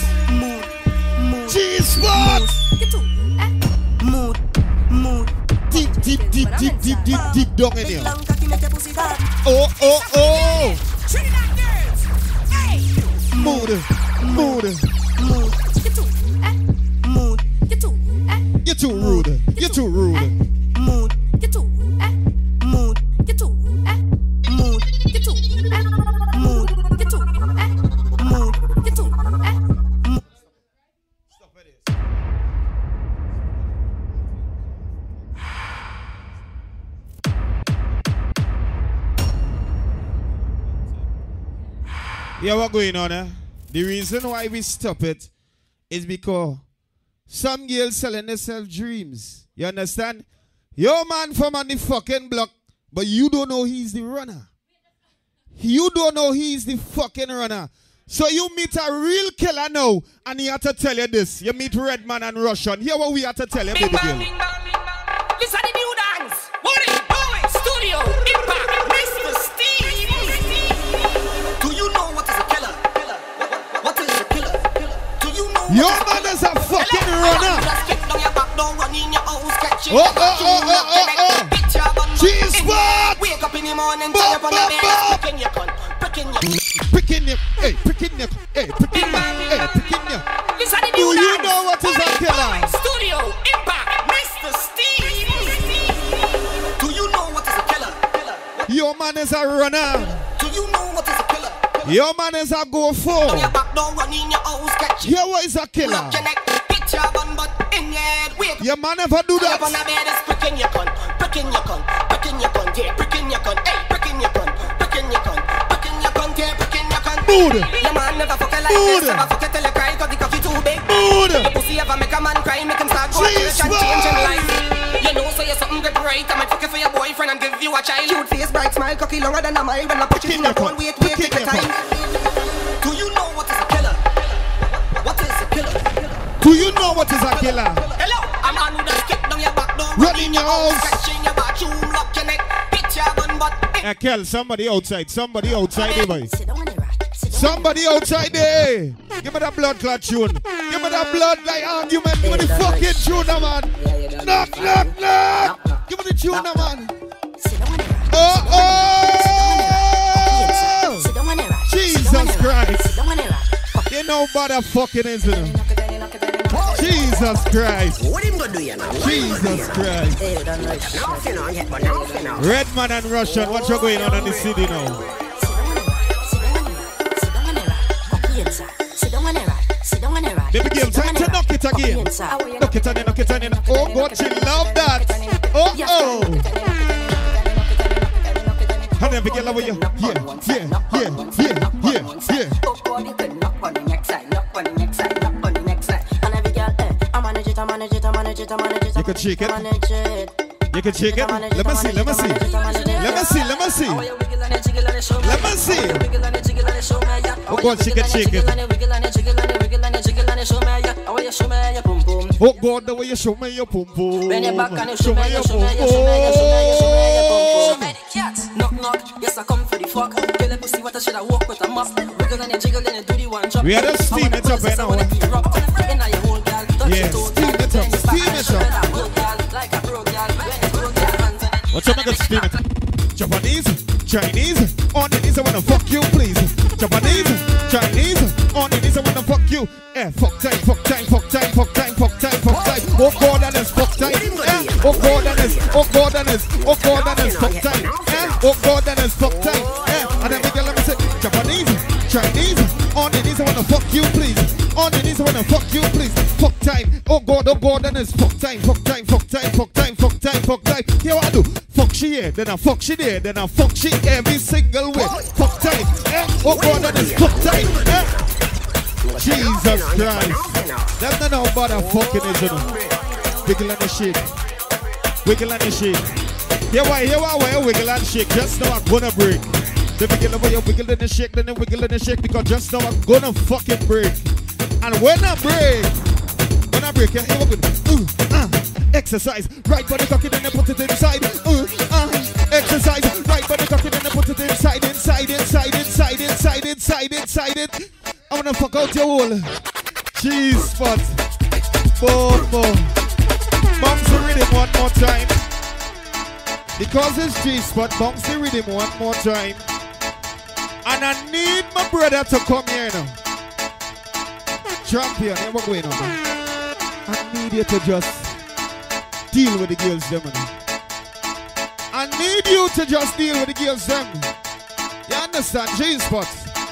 Deep down in here. Oh! Mood. You're too rude. Yeah, what's going on, eh? The reason why we stop it is because some girls selling themselves dreams. You understand? Your man from on the fucking block, but you don't know he's the runner. You don't know he's the fucking runner. So you meet a real killer now, and he have to tell you this. You meet Redman and Russian. Hear what we have to tell you, baby girl. Listen to the new dance. What is going? Studio Impact, Mr. Steve. Do you know what is a killer? What is a killer? Do you know? Your man is a fucking runner. G-spot! Wake up in the morning, turn up on the bed, pricking you. Do you know what is a killer? Studio Impact, Mr. Steve. Do you know what is a killer? Your man is a runner. Do you know what is a killer? Your man is a go for. Yeah, what is a killer? Your man never do that. Mood. Your man never fuck like this. Never fuck till you cry 'cause the cocky too big. Mood. Your pussy ever make a man cry, make him start going and change him life. You know, so you're something good right. I might fuck you for your boyfriend and give you a child. Cute face, bright smile, cocky longer than a mile. When I put you in your phone, wait, take your time. Do you know what is a killer? What is a killer? Do you know what is a killer? Hello, I'm on with a skip down your back door. Run in your house. Catching your bathroom, lock your neck. Pitch your gun, but Kel, somebody outside there, boy. Somebody outside there. Give me that blood clot tune. Give me that blood like argument. Give me the fucking tune, man. Knock. Give me the tune, man. Oh. Jesus Christ. You know what the fucking incident. Jesus Christ. Jesus Christ. Redman and Russian, what's going on in the city now? Baby girl, time to knock it again. Knock it on. Oh God, she love that. Oh. How the girl over you? Yeah. You can shake it. Let me see. Oh God, she can shake it. Oh God, the way you show me your pum pum. Bend your back and you show me your pum pum. Knock knock, yes I come for the fuck. Girl, let me see what I should have walk with a mop. Wiggle and you jiggle, then you do the one drop. We are just steam it up right now. Yeah, steam it up, steam it up. What's up, nigga? Steam it. Japanese, Chinese, on the knees I wanna fuck you, please. Japanese, Chinese, on the knees I wanna fuck you. Fuck time, fuck time, fuck time, fuck time, fuck time, fuck time. Oh God, that is fuck time. Oh God, that is, oh God, that is, oh God, that is fuck time. Oh God, that is fuck time. And then let me say, Japanese, Chinese, on the knees I wanna fuck you, please. On the knees I wanna fuck you, please. Fuck time. Oh God, that is fuck time, fuck time, fuck time, fuck time, fuck time, fuck time. Here what I do? Fuck she here, then I fuck she there, then I fuck she every single way. Fuck time. Oh God, that is fuck time. Jesus Christ. That's not how bad a fucking is, you know. Wiggle and the shake. Wiggle and the shake. Here why you wiggle and shake. Just now I'm gonna break. The wiggle over you wiggle and the shake, then you wiggle and the shake, because just now I'm gonna fucking break. And when I break, yeah, here we go. Exercise, right body cocky, then you put it inside. Exercise, right body cocky, then you put it inside it. I wanna fuck out your whole cheese spot. Boom, boom. Bounce the rhythm one more time. Because it's cheese spot, bounce the rhythm one more time. And I need my brother to come here now. Champion, here we go now. I need you to just deal with the girls them. I need you to just deal with the girls them. You understand? G-Spot.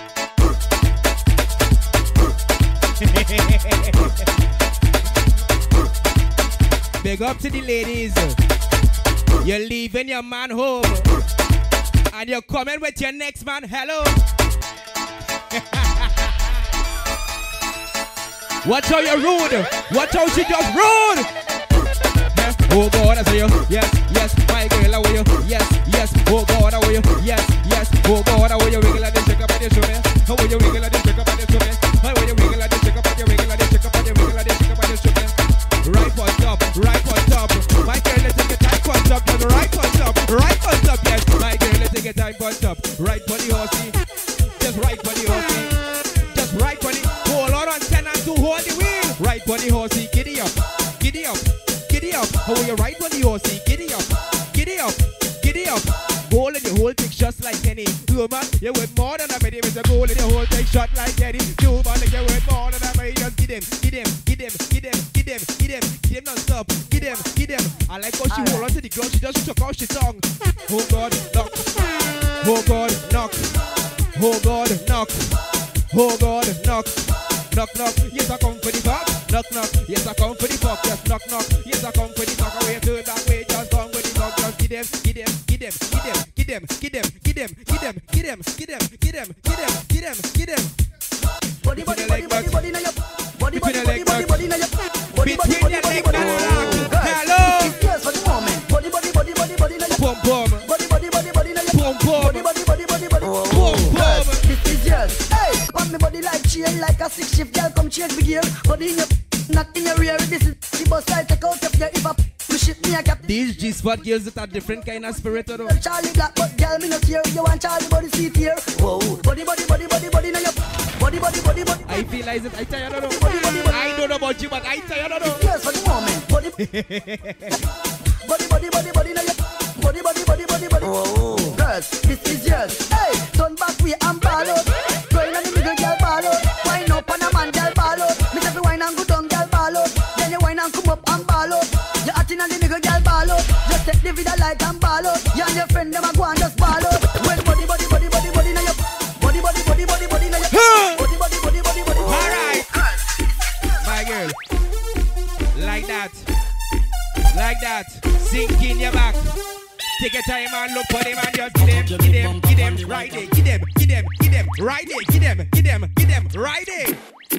Big up to the ladies. You're leaving your man home and you're coming with your next man. Hello. Watch how you're rude. Watch how she just rude. Oh God, I say you. Yes, yes, my girl, I want you. Yes, yes. Oh God, I want you. Yes, yes. Oh God, I want you. Wiggle and shake up and show me. How will you wiggle and shake up and show me? How will you wiggle and shake up and wiggle and shake up and wiggle and shake up and show me? Right on top, right on top. My girl, let's take a time on top. Just right on top, right on top. Yes, my girl, let's take a time on top. Right for the horsey. Just right for the horsey. Just right for the. Hold on 10 and 2, hold the wheel. Right for the horsey. Giddy up, giddy up. Giddy up, how are you right on the horsey? Giddy up, giddy up, giddy up. Goal in the whole thing just like Kenny. Woman, you with more than a minute. It's a goal in the whole thing shot like Kenny. You man, you with more than a minute. Just get him, get him, get him, get him, get him, get him, get him non-stop. Get him, get him. I like how she hold on to the ground. She just took out she tongue. Oh God, knock. Oh God, knock. Oh God, knock. Oh God, knock. Knock, knock, yes I come for the fuck. Knock, knock, yes I come for the fuck. Just knock, knock, yes I come for the fuck. Away to that way, just come for the fuck. Just get them, get them, get them, get them, get them, get them, get them, get them, get them, get them, get them, get them, get them. Body, body, body, body, body, now your body, body, body, body, body, now your body, body, body, body, body, hello. Yes, for the moment. Body, body, body, body, body, now your pom pom. Body, body, body, body, now your pom pom. Body, body, body, body, body, pom pom. This is yours. Hey, on me body like chain, like a 6-shift girl, come change the gear. Body in your, not in your rear. This is the bus I take out of your if I shit me a cap. These G-Spot girls that are different kind of spirit, though. Charlie Black, but girl me not here. You want Charlie body seat here? Whoa, body, body, body, body, body, now your body, body, body, body. I feel like it. I tell you, I don't know. Body, body, body. I don't know about you, but I tell you, I don't know. Yes, for the moment. Body, body, body, body, body, now your body, body, body, body, body. Whoa, girls, this is yours. Hey, turn back way and ball out. Going on the middle, girl ball out. Wine up on a man, girl ball out. Me say wine and go down, girl ball out. Then you wine and come up and ball out. You acting on the middle, girl ball out. Just take the video like and ball out. You and your friend them a go and just ball out. When body, body, body, body, body, now your body, body, body, body, body, now your body, body, body, body, body. All right, my girl, like that, like that. Sink in your back. Take your time and look for them and just get them, right there, get them, right there, get them, right there.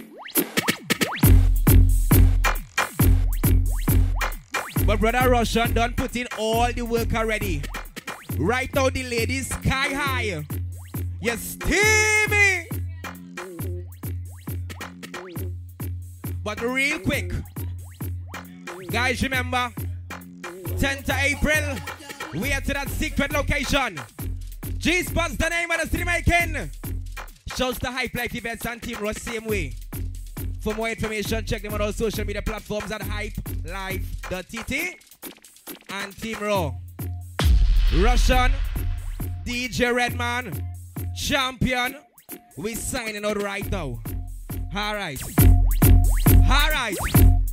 But brother Russian done put in all the work already. Right now the ladies sky high. Yes, Stevie. But real quick, Guys, remember, 10th of April, we are to that secret location. G-Spot's the name of the city making. Shouts to Hype Life Events and Team Ross same way. For more information, check them on all social media platforms at hypelife.tt and Team Raw. Russian, DJ Redman, Champion, we signing out right now. Alright. Alright.